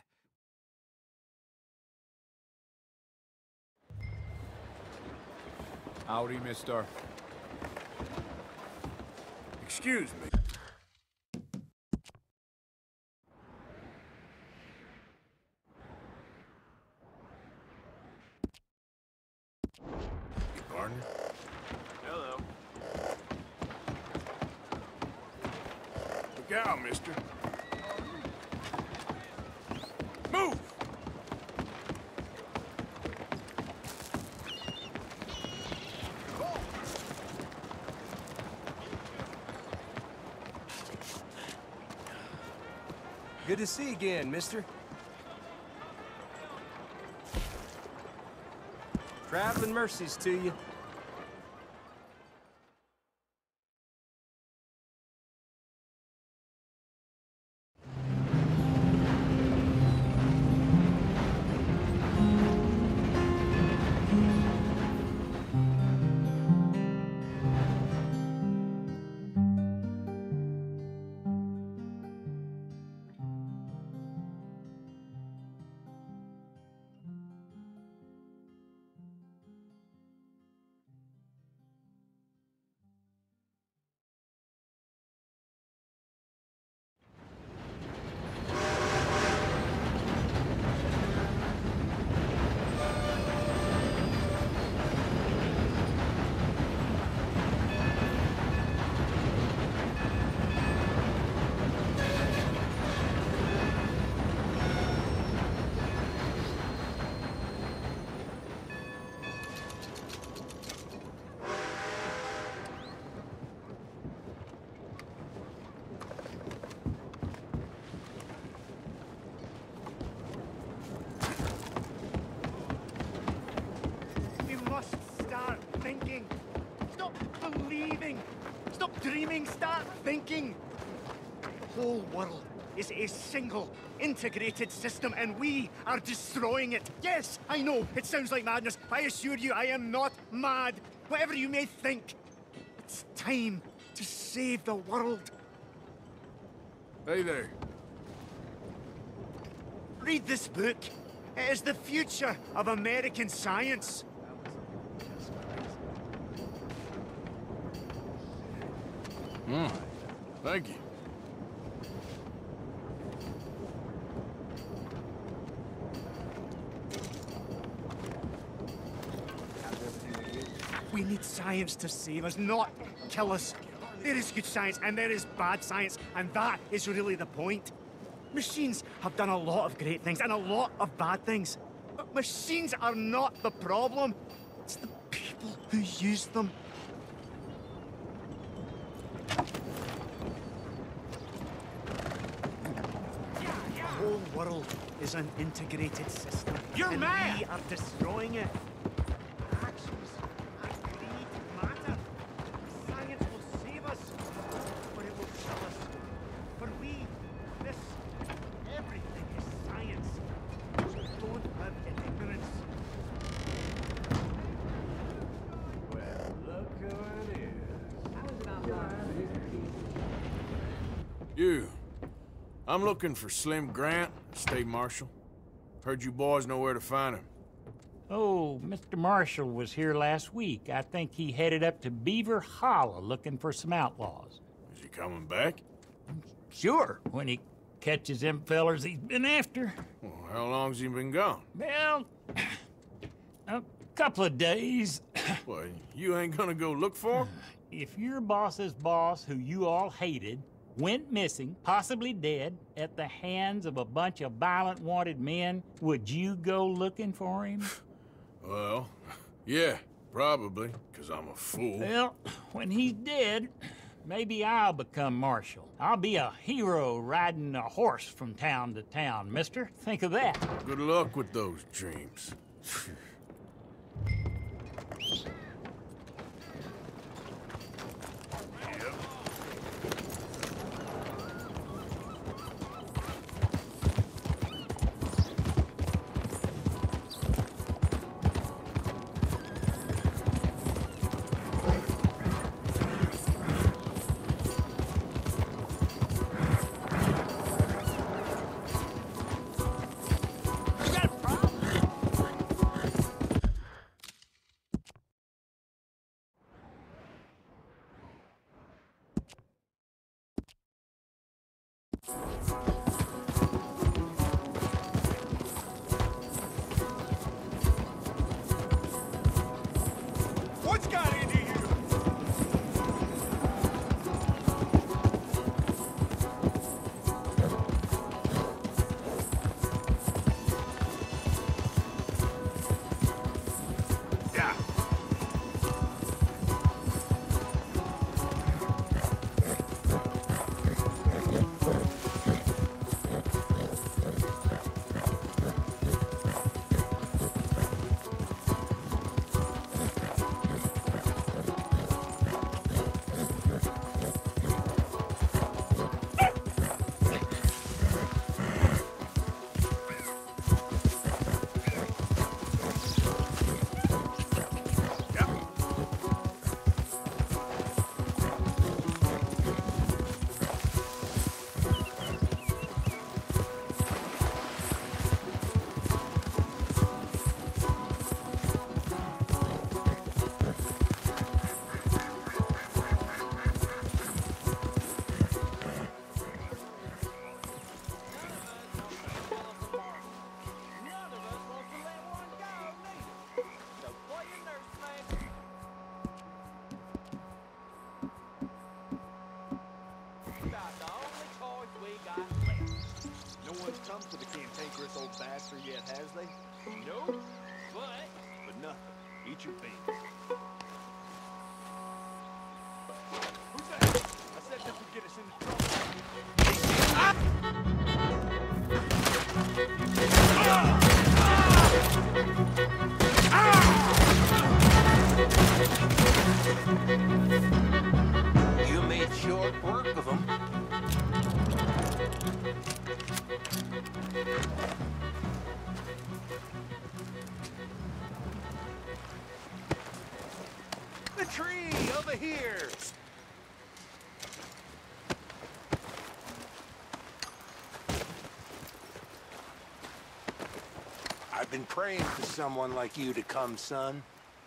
Howdy, mister. Excuse me. Partner? Hello. Look out, mister. Move! Good to see you again, mister. Traveling mercies to you. believing. Stop dreaming, start thinking. The whole world is a single, integrated system, and we are destroying it. Yes, I know, it sounds like madness, but I assure you I am not mad. Whatever you may think, it's time to save the world. Hey there. Read this book. It is the future of American science. Hmm. Thank you. We need science to save us, not kill us. There is good science and there is bad science, and that is really the point. Machines have done a lot of great things and a lot of bad things. But machines are not the problem. It's the people who use them. The whole world is an integrated system. You're and mad! we are destroying it. Actions and greed matter. Science will save us, or it will kill us. For we, this, everything is science. So don't live in ignorance. Well, look who it is. How is it outside? You. I'm looking for Slim Grant, State Marshal. Heard you boys know where to find him. Oh, Mister Marshall was here last week. I think he headed up to Beaver Hollow looking for some outlaws. Is he coming back? Sure, when he catches them fellers he's been after. Well, how long's he been gone? Well, a couple of days. What, you ain't gonna go look for him? If your boss's boss, who you all hated, went missing, possibly dead, at the hands of a bunch of violent wanted men, would you go looking for him? Well, yeah, probably, because I'm a fool. Well, when he's dead, maybe I'll become marshal. I'll be a hero riding a horse from town to town, mister. Think of that. Good luck with those dreams. What's got into you? Yeah. Come to the cantankerous old bastard yet, has they? No, but... But nothing. Eat your beans. Who's that? I said this would get us into trouble. Ah! Ah! Ah! Hey, over here! I've been praying for someone like you to come, son.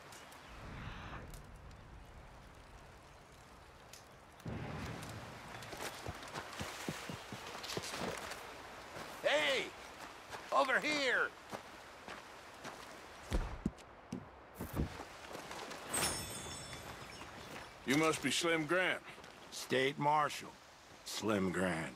Hey! Over here! You must be Slim Grant. State Marshal. Slim Grant.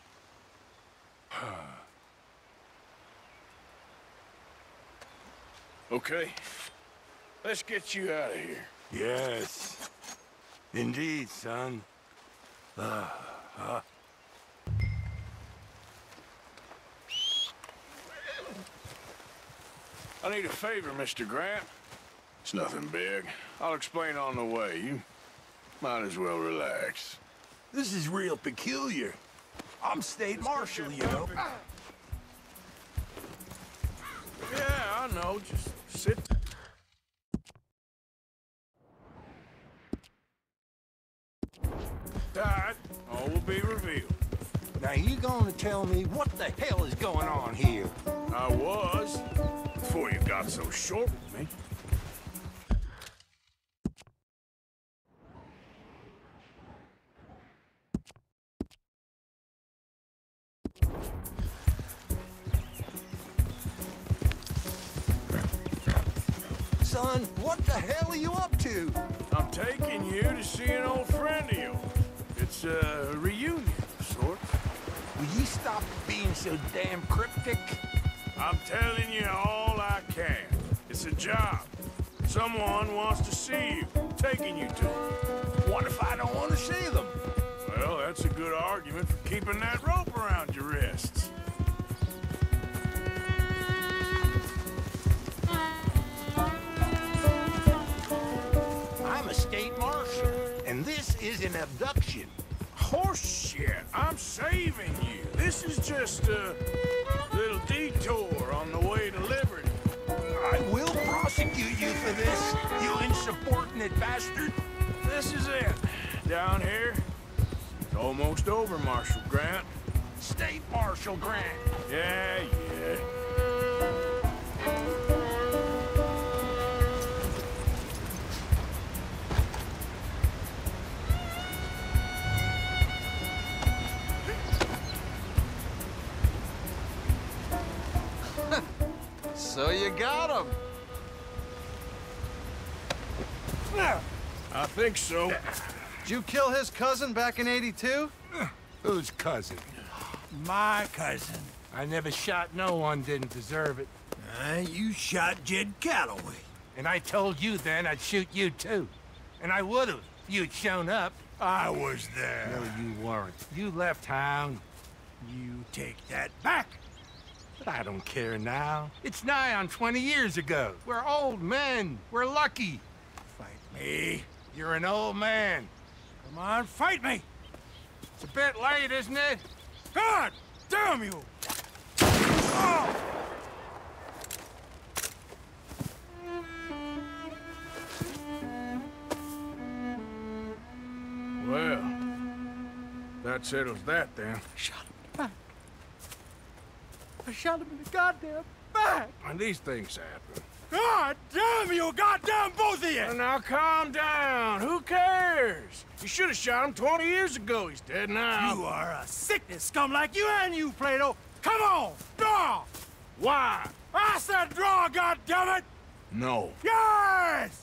Okay. Let's get you out of here. Yes. Indeed, son. Uh, uh. I need a favor, Mister Grant. It's nothing big. I'll explain on the way. You might as well relax. This is real peculiar. I'm State Marshal, you know. Yeah, I know. Just sit. Tide, all will be revealed. Now you gonna tell me what the hell is going on here? I was, before you got so short with me. Son, what the hell are you up to? I'm taking you to see an old friend of yours. It's a reunion of sorts. Will you stop being so damn cryptic? I'm telling you all I can. It's a job. Someone wants to see you. I'm taking you to them. What if I don't want to see them? Well, that's a good argument for keeping that rope around your wrists. I'm a state marshal, and this is an abduction. Horseshit! I'm saving you. This is just a little detour on the way to liberty. I will prosecute you for this, you insubordinate bastard. This is it. Down here, it's almost over, Marshal Grant. State Marshal Grant. Yeah, yeah. So you got him. I think so. Did you kill his cousin back in eighty-two? Whose cousin? My cousin. I never shot no one didn't deserve it. Uh, you shot Jed Calloway. And I told you then I'd shoot you too. And I would've if you'd shown up. I was there. No, you weren't. You left town. You take that back. But I don't care now. It's nigh on twenty years ago. We're old men. We're lucky. Fight me. You're an old man. Come on, fight me. It's a bit late, isn't it? God damn you! Oh! Well, that settles that then. Shot him in the back. I shot him in the goddamn back. And these things happen. God damn you, goddamn both of you! Well, now calm down. Who cares? You should have shot him twenty years ago. He's dead now. You are a sickness scum like you and you, Plato. Come on, draw! Why? I said draw, goddammit! No. Yes!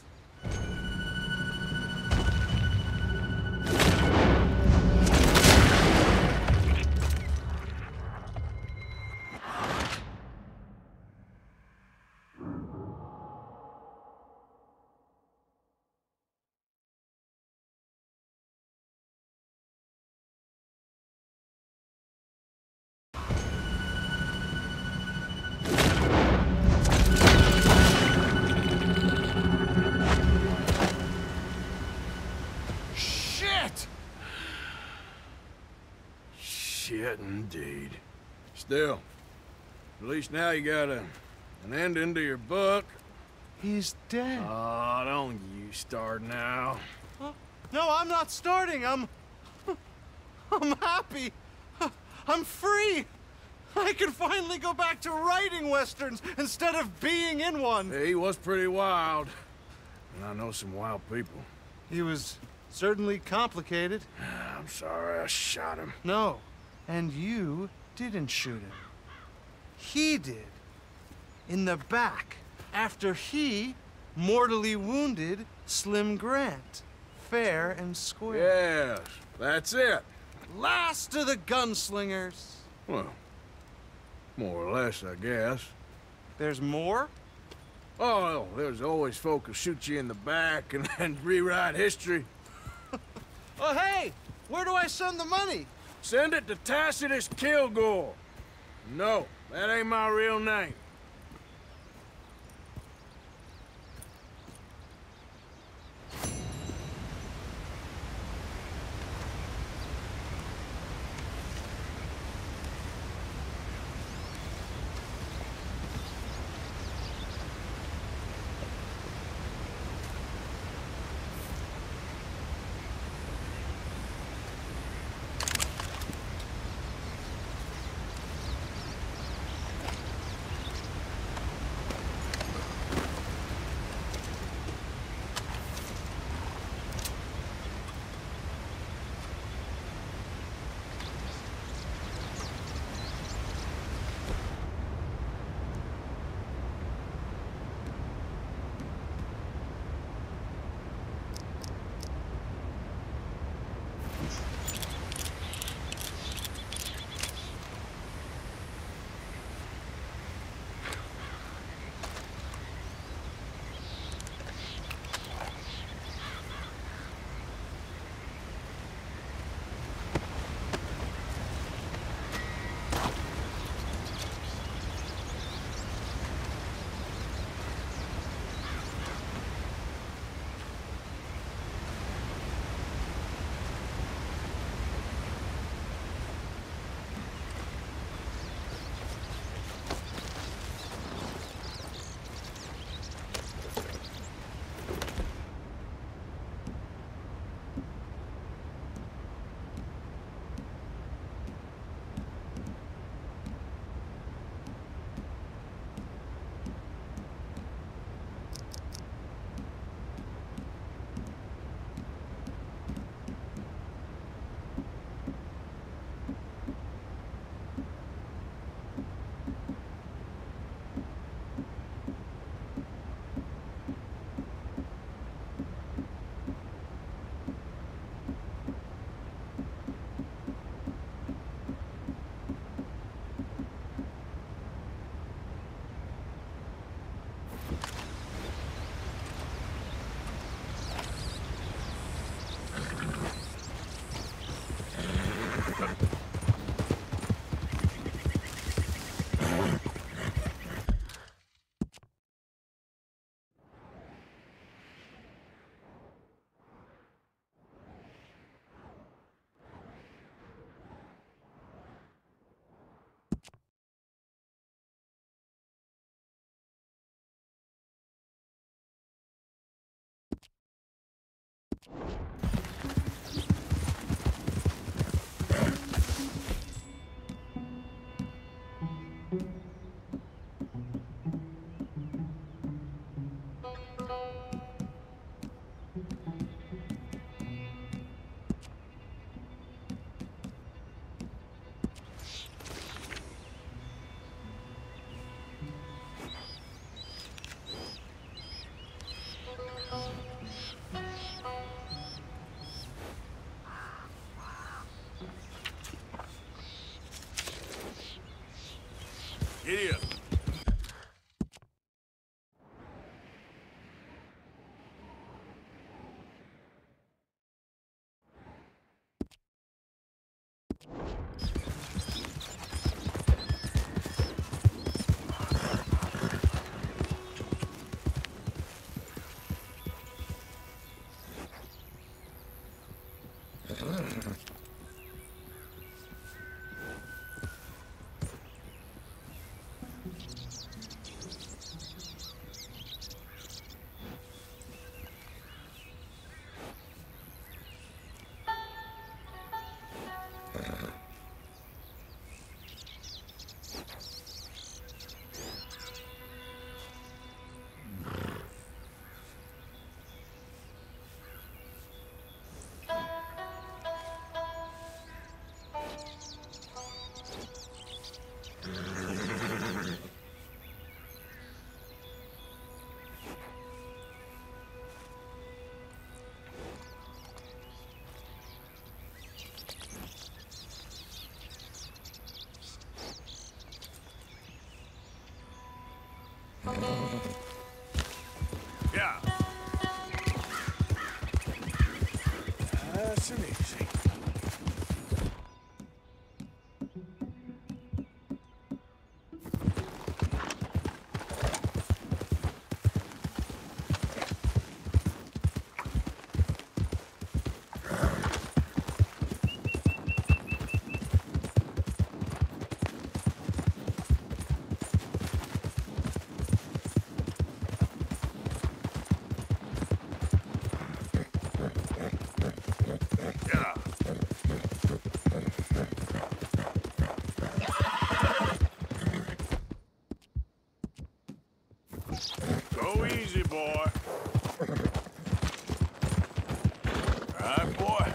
Shit, indeed. Still, at least now you got a, an ending to your book. He's dead. Oh, don't you start now. No, I'm not starting. I'm... I'm happy. I'm free. I can finally go back to writing westerns instead of being in one. He was pretty wild. And I know some wild people. He was certainly complicated. I'm sorry I shot him. No, and you didn't shoot him. He did. In the back, after he mortally wounded Slim Grant. Fair and square. Yes, that's it. Last of the gunslingers. Well, more or less, I guess. There's more? Oh, there's always folk who shoot you in the back and then rewrite history. Oh, hey! Where do I send the money? Send it to Tacitus Kilgore. No, that ain't my real name. Giddy up. Nice and easy. Go easy, boy. All right, boy.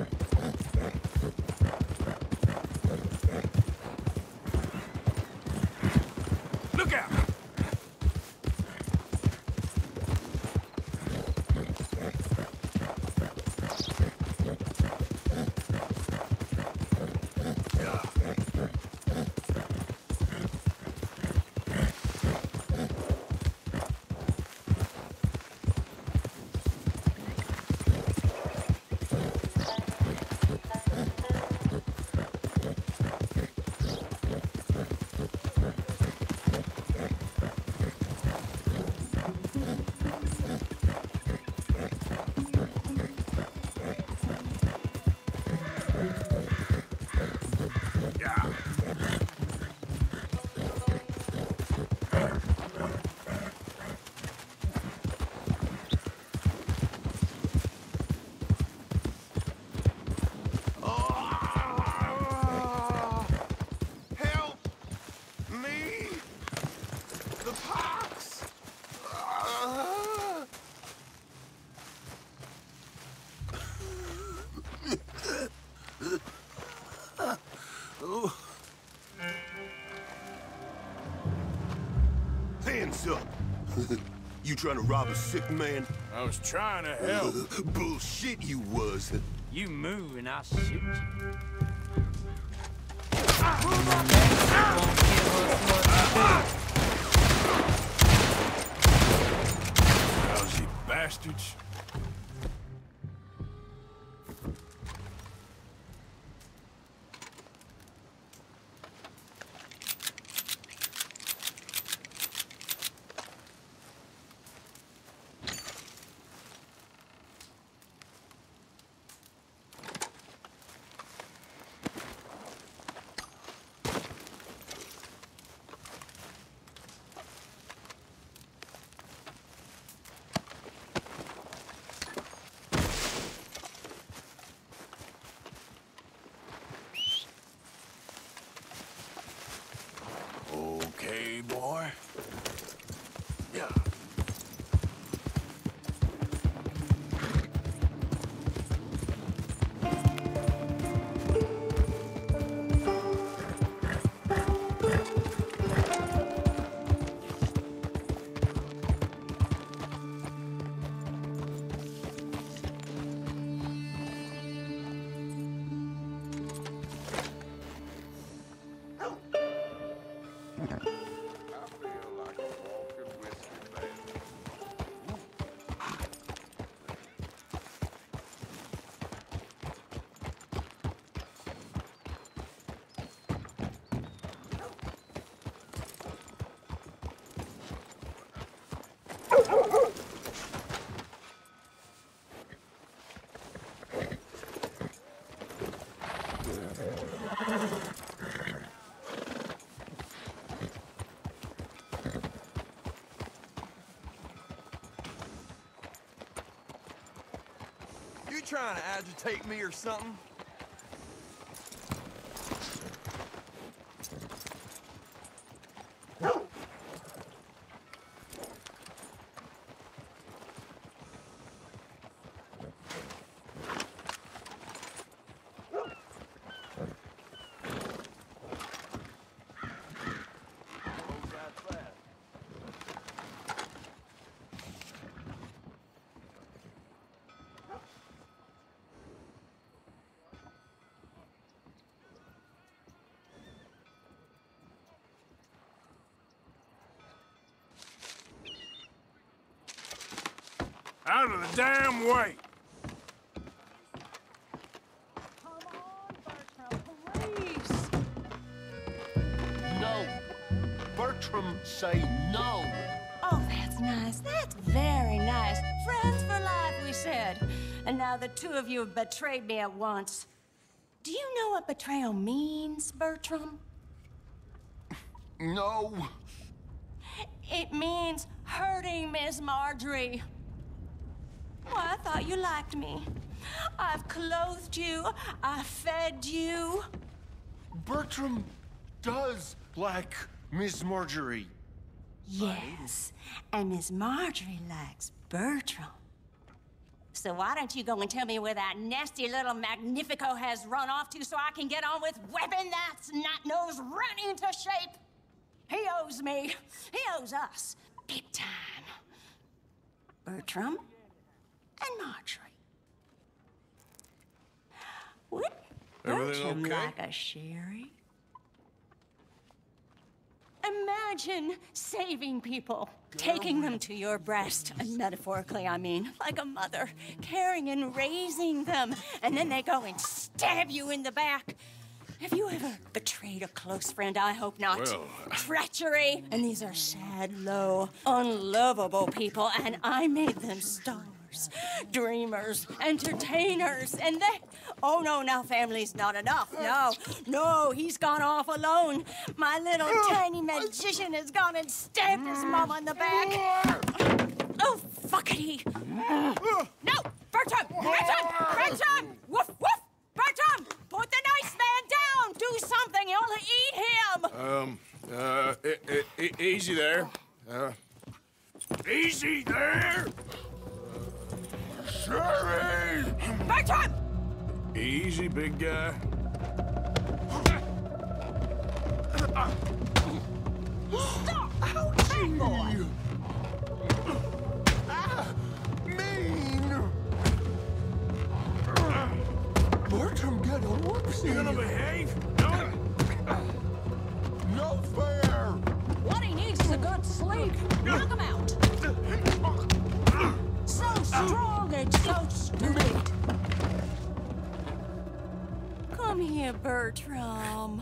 Look out! Hands up! You trying to rob a sick man? I was trying to help. Bullshit you was. You move and I'll shoot. Lousy bastards. Okay, boy. Yeah. You trying to agitate me or something? Out of the damn way! Bertram say no. Oh, that's nice. That's very nice. Friends for life, we said. And now the two of you have betrayed me at once. Do you know what betrayal means, Bertram? No. It means hurting Miss Marjorie. Well, I thought you liked me. I've clothed you. I fed you. Bertram does like Miss Marjorie. Yes, and Miss Marjorie likes Bertram. So why don't you go and tell me where that nasty little Magnifico has run off to so I can get on with whipping that snot-nose run into shape? He owes me. He owes us. Big time. Bertram and Marjorie. Would Bertram okay? like a sherry? Imagine saving people, taking them to your breast, and metaphorically, I mean, like a mother, caring and raising them, and then they go and stab you in the back. Have you ever betrayed a close friend? I hope not. Well, Treachery. And these are sad, low, unlovable people, and I made them stars, dreamers, entertainers, and they... Oh, no, now family's not enough. No, no, he's gone off alone. My little tiny magician has gone and stabbed his mama in the back. Oh, fuckity. No, Bertram! Bertram! Bertram! Woof, woof! Bertram! Put the nice man down! Do something! You'll eat him! Um, uh, e e easy there. Uh, easy there! Sherry! Bertram! Easy, big guy. Stop! Ouchie, boy! Ah, mean! Bertram get a whoopsie. You gonna behave? No? No fair! What he needs is a good sleep. Knock him out. So strong and so stupid. Come here, Bertram.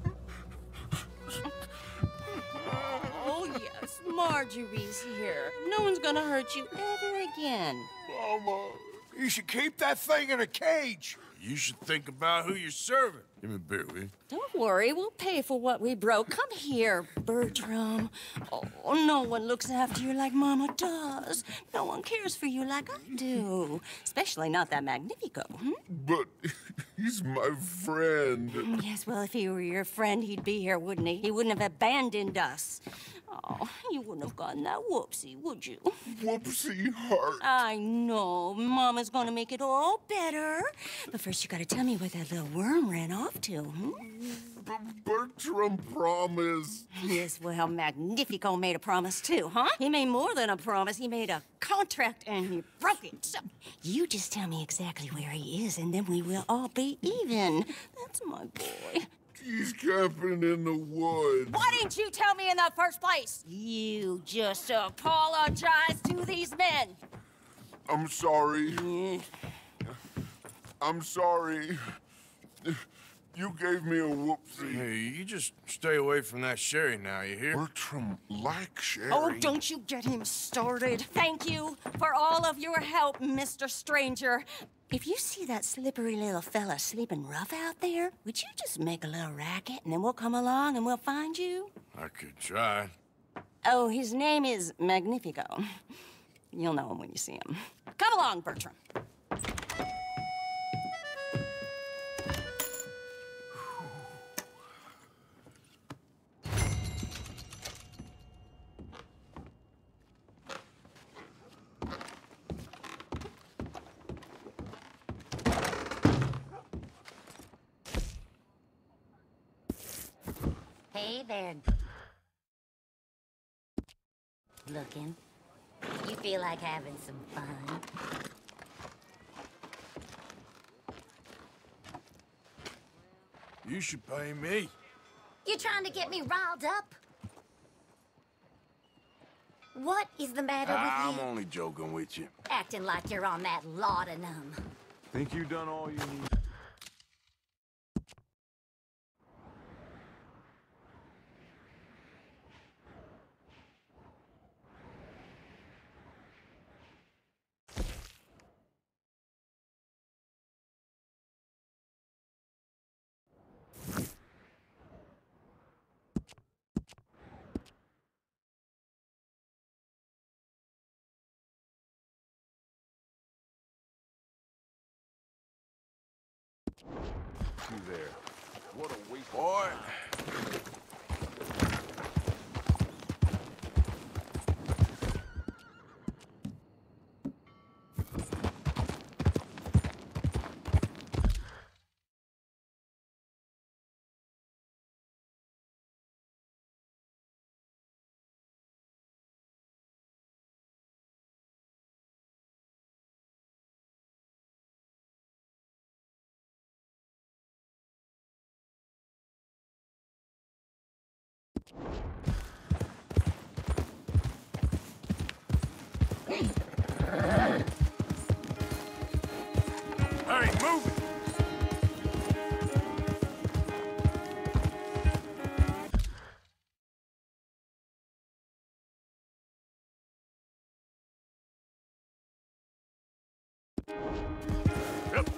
Oh, yes, Marjorie's here. No one's gonna hurt you ever again. Mama, you should keep that thing in a cage. You should think about who you're serving. Give me a beer, will you? Don't worry, we'll pay for what we broke. Come here, Bertram. Oh, no one looks after you like Mama does. No one cares for you like I do. Especially not that Magnifico. Hmm? But he's my friend. Yes, well, if he were your friend, he'd be here, wouldn't he? He wouldn't have abandoned us. Oh, you wouldn't have gotten that whoopsie, would you? Whoopsie heart. I know. Mama's gonna make it all better. But first, you gotta tell me where that little worm ran off to, hmm? Bertram promised. Yes, well, Magnifico made a promise, too, huh? He made more than a promise. He made a contract, and he broke it. So you just tell me exactly where he is, and then we will all be even. That's my boy. He's camping in the woods. Why didn't you tell me in the first place? You just apologize to these men. I'm sorry. I'm sorry. You gave me a whoopsie. Hey, you just stay away from that sherry now, you hear? Bertram likes sherry. Oh, don't you get him started. Thank you for all of your help, Mister Stranger. If you see that slippery little fella sleeping rough out there, would you just make a little racket and then we'll come along and we'll find you? I could try. Oh, his name is Magnifico. You'll know him when you see him. Come along, Bertram. Hey there. Looking. You feel like having some fun? You should pay me. You trying to get me riled up? What is the matter with I'm you? only joking with you. Acting like you're on that laudanum. Think you've done all you need? You there. What a waste Boy. of time. Hurry, move it! Yep.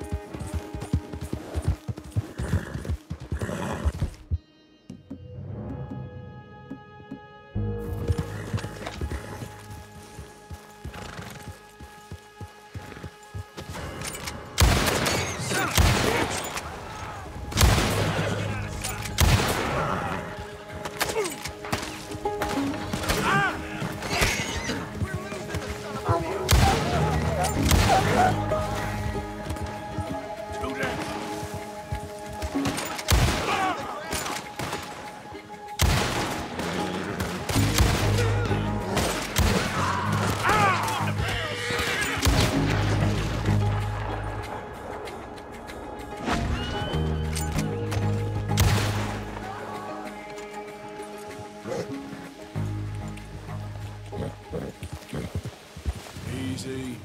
Easy.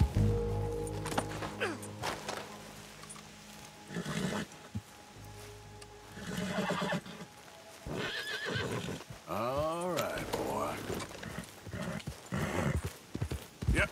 All right, boy. Yep.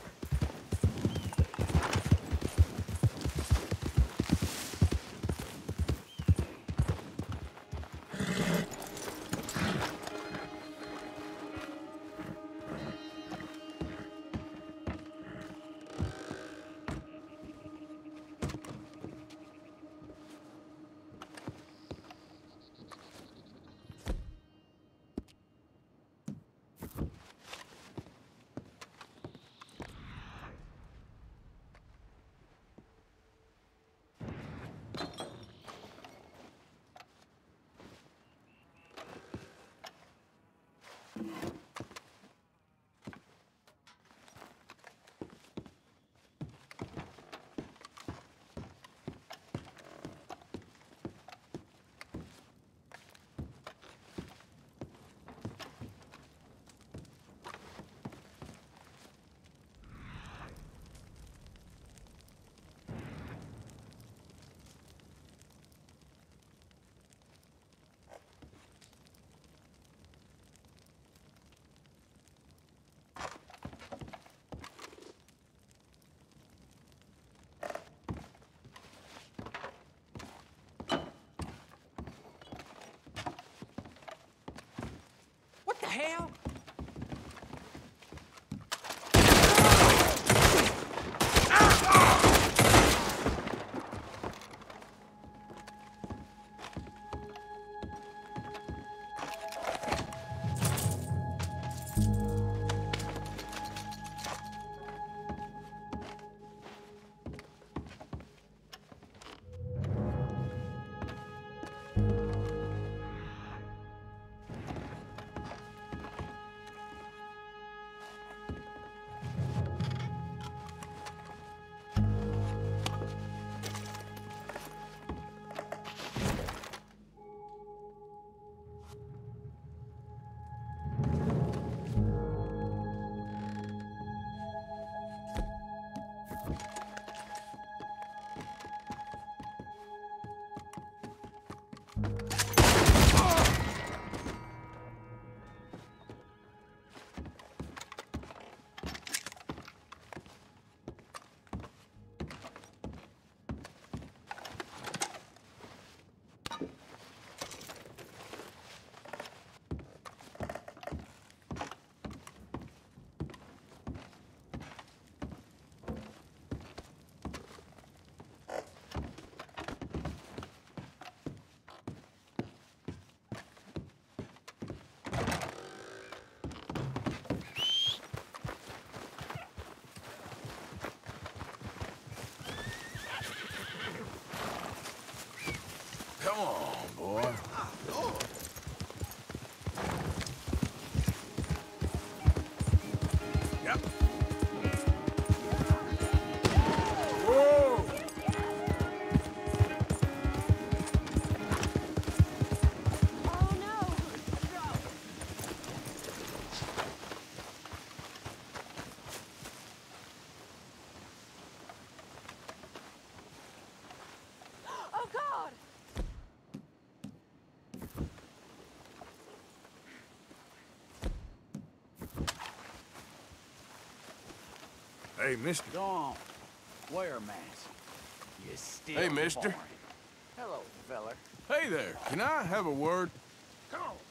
What the hell? Hey, mister. Don't wear a mask. You still Hey, mister. foreign. Hello, feller. Hey there. Can I have a word? Come on.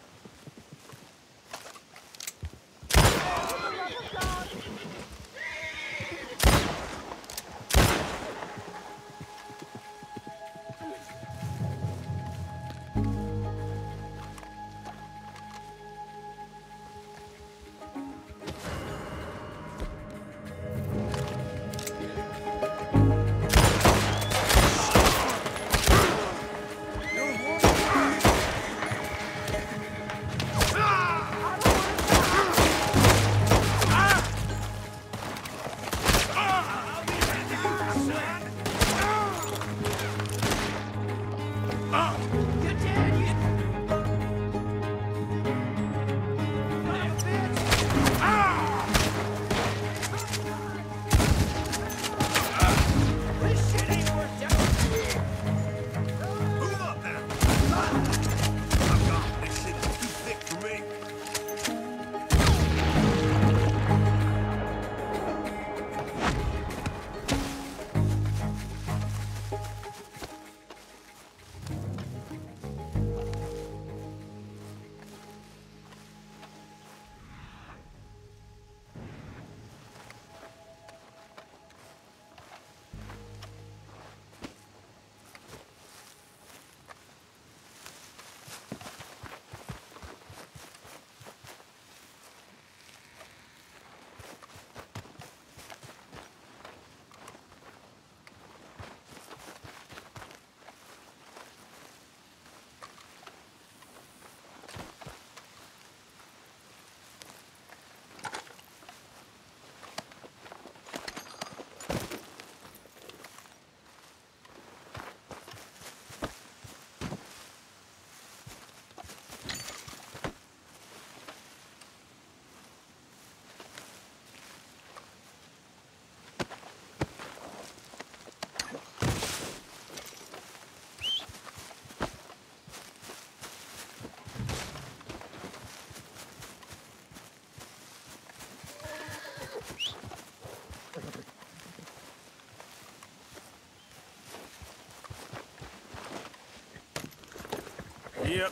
Yep.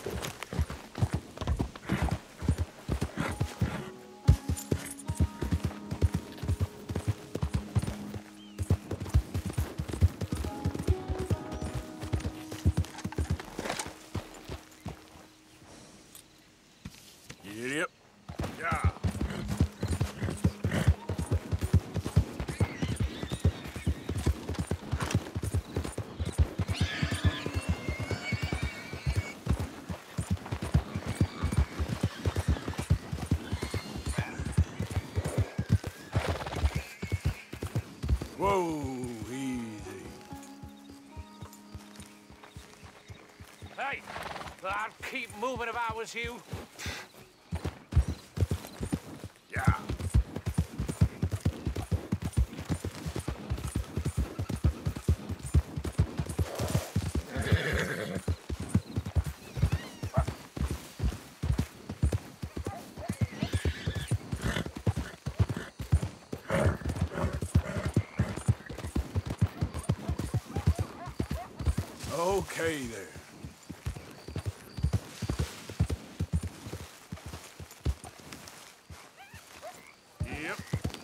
Yep. Yeah. Whoa, easy. Hey, I'd keep moving if I was you. Yeah. Okay there. Yep.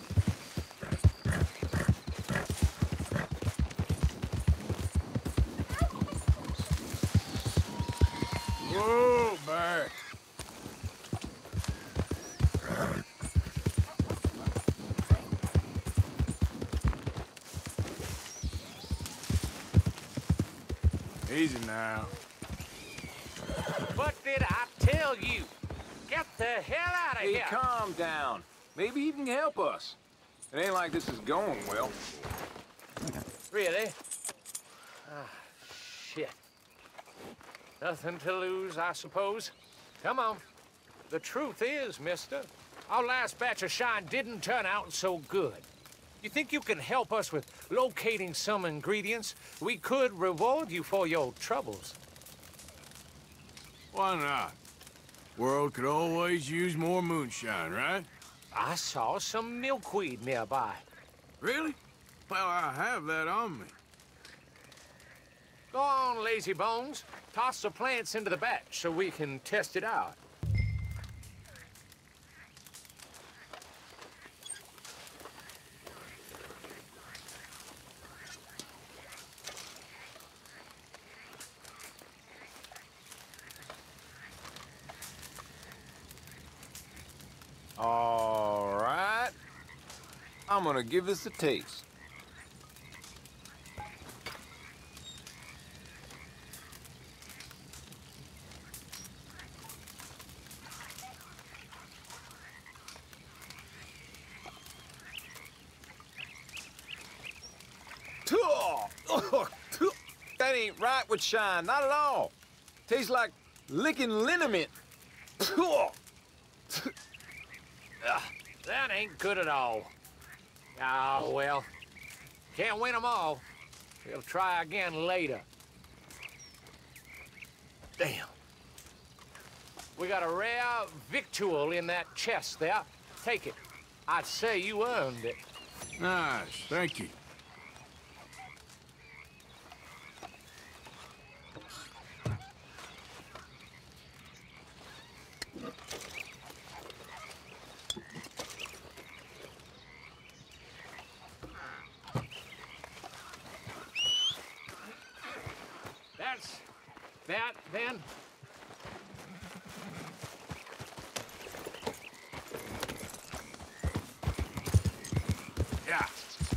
Whoa, back. Easy now. What did I tell you? Get the hell out of Hey, here! calm down. Maybe you can help us. It ain't like this is going well. Really? Ah, shit. Nothing to lose, I suppose. Come on. The truth is, mister, our last batch of shine didn't turn out so good. You think you can help us with locating some ingredients? We could reward you for your troubles. Why not? World could always use more moonshine, right? I saw some milkweed nearby. Really? Well, I have that on me. Go on, lazy bones. Toss the plants into the batch so we can test it out. All right. I'm gonna give this a taste. That ain't right with Shine, not at all. Tastes like licking liniment. That ain't good at all. Oh, well. Can't win them all. We'll try again later. Damn. We got a rare victual in that chest there. Take it. I'd say you earned it. Nice, thank you. That's that, then. Yeah.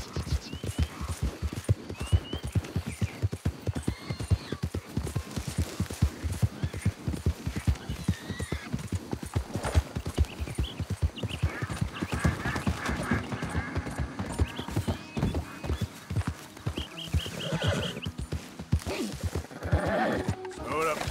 Hold up.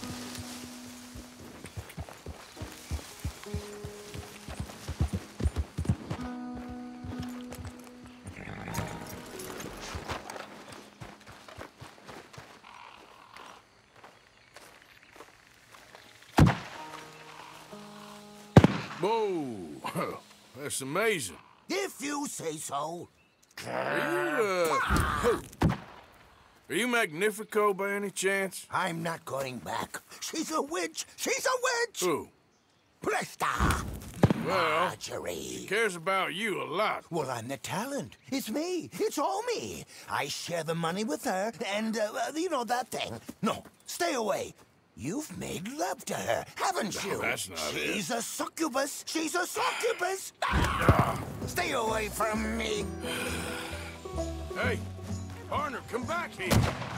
Whoa, that's amazing. If you say so. Are you, uh, are you Magnifico by any chance? I'm not going back. She's a witch. She's a witch. Who? Presta. Well, Marjorie. she cares about you a lot. Well, I'm the talent. It's me. It's all me. I share the money with her, and, uh, you know, that thing. No, stay away. You've made love to her, haven't No, you? that's not it. She's a succubus. She's a succubus. Stay away from me. Hey, partner, come back here.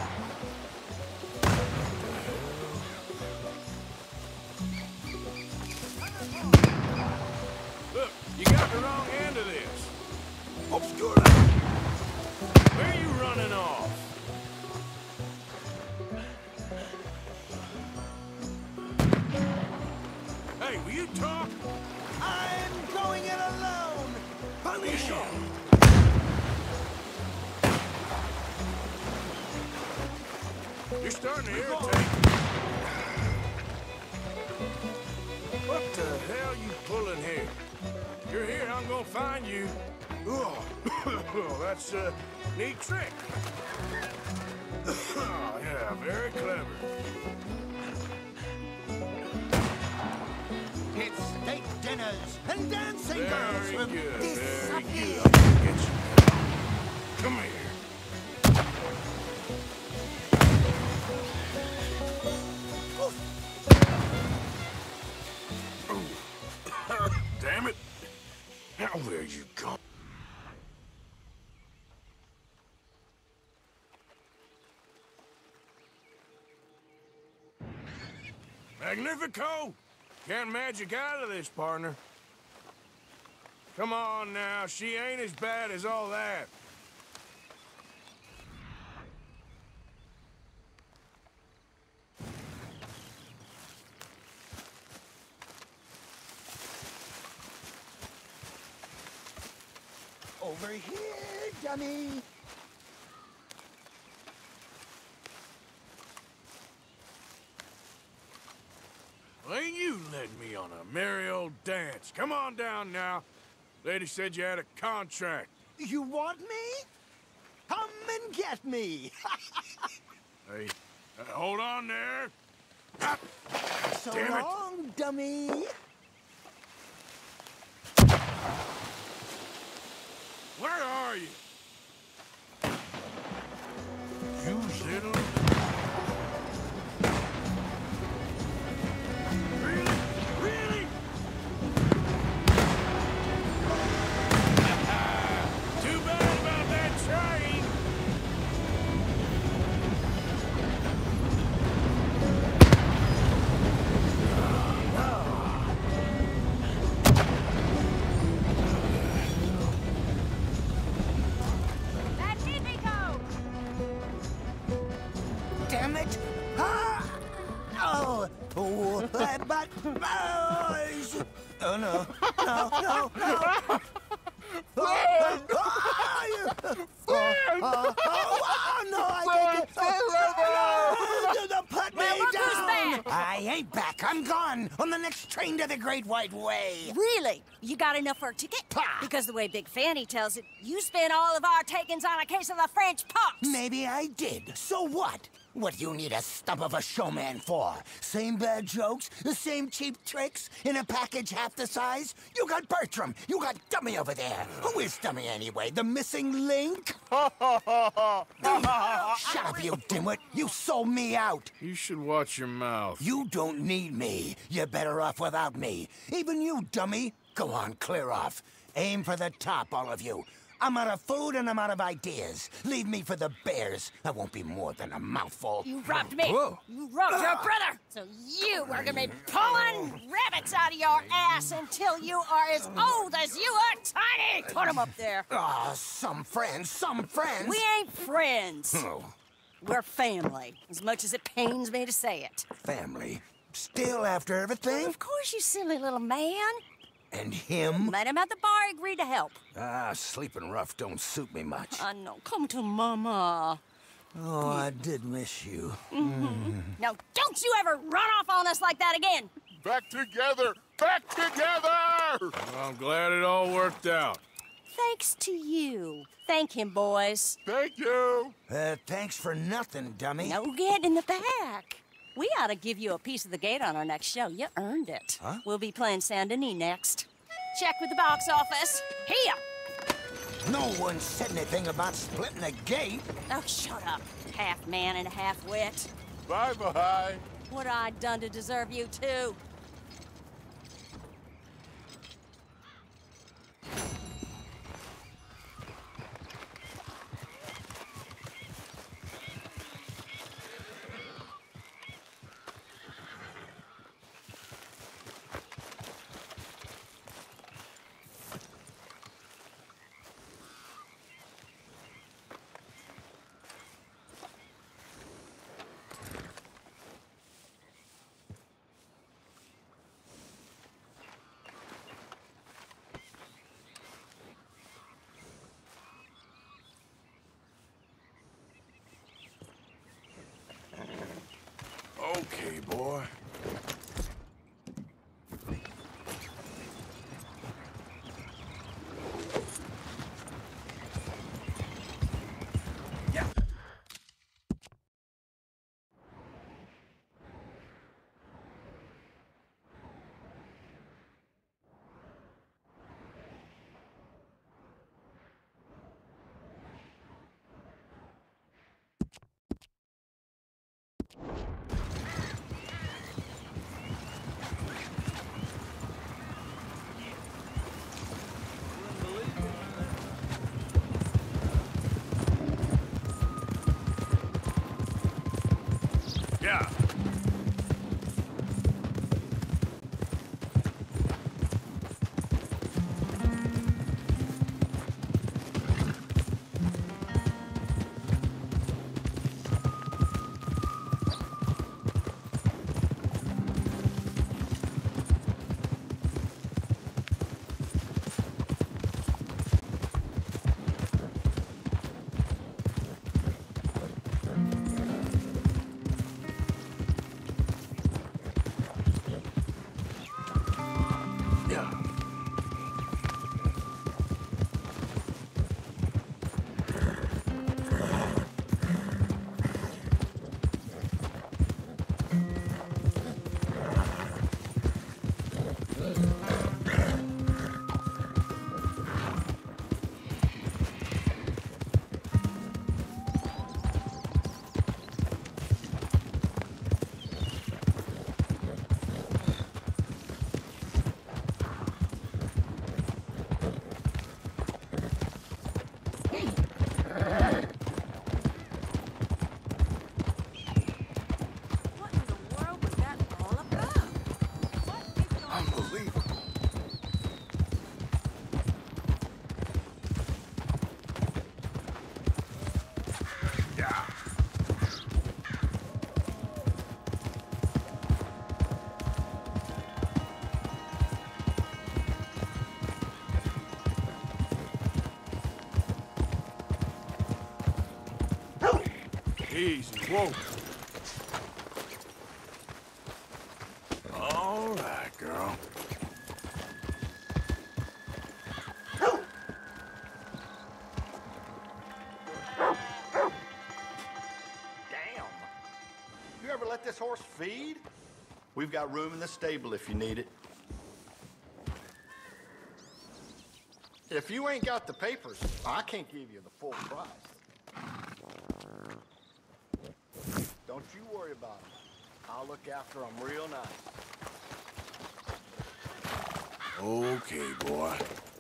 Look, you got the wrong end of this. Obscura. Where are you running off? Hey, will you talk? I'm going it alone. Punisher. You're starting to irritate. What the hell you pulling here? You're here, I'm gonna find you. Oh, that's a neat trick. Oh, yeah, very clever. It's steak dinners and dancing Very girls good, with very disappear. good. I'll get you. Come here. Damn it. Now where you go? Magnifico! Can't magic out of this, partner. Come on now, she ain't as bad as all that. Over here, dummy. Well, ain't you led me on a merry old dance. Come on down now. Lady said you had a contract. You want me? Come and get me! Hey, uh, hold on there. So Damn it. long, dummy. Where are you? You little... Really? Really? Too bad about that train. Damn it! Ah! Oh, oh, uh, but boys! Oh no! No! No! No! Oh, oh, oh, oh, oh, oh, no! I can't. Oh, no, put me Well, look who's down! back. I ain't back. I'm gone on the next train to the Great White Way. Really? You got enough for a ticket? Because the way Big Fanny tells it, you spent all of our takings on a case of the French pox. Maybe I did. So what? What do you need a stump of a showman for? Same bad jokes? The same cheap tricks? In a package half the size? You got Bertram. You got Dummy over there. Who is Dummy anyway? The missing link? Shut up, you dimwit. You sold me out. You should watch your mouth. You don't need me. You're better off without me. Even you, dummy. Go on, clear off. Aim for the top, all of you. I'm out of food and I'm out of ideas. Leave me for the bears. I won't be more than a mouthful. You robbed me. Whoa. You robbed your brother. So you are gonna be pulling rabbits out of your ass until you are as old as you are tiny. Put them up there. Ah, oh, some friends, some friends. We ain't friends. Oh, We're family, as much as it pains me to say it. family. Still after everything? Of course, you silly little man. And him? Met him at the bar, agreed to help. Ah, sleeping rough don't suit me much. I know. Come to Mama. Oh, I did miss you. Mm-hmm. Mm. Now, don't you ever run off on us like that again. Back together! Back together! Well, I'm glad it all worked out. Thanks to you. Thank him, boys. Thank you. Uh, thanks for nothing, dummy. No get in the back. We ought to give you a piece of the gate on our next show. You earned it. Huh? We'll be playing Saint Denis next. Check with the box office. Here. No one said anything about splitting the gate. Oh, shut up. Half man and half wit. Bye-bye. What I done to deserve you, too? Okay, boy. Yeah. Easy, whoa. All right, girl. Damn. You ever let this horse feed? We've got room in the stable if you need it. If you ain't got the papers, I can't give you the full price. Don't you worry about them. I'll look after them real nice. Okay, boy.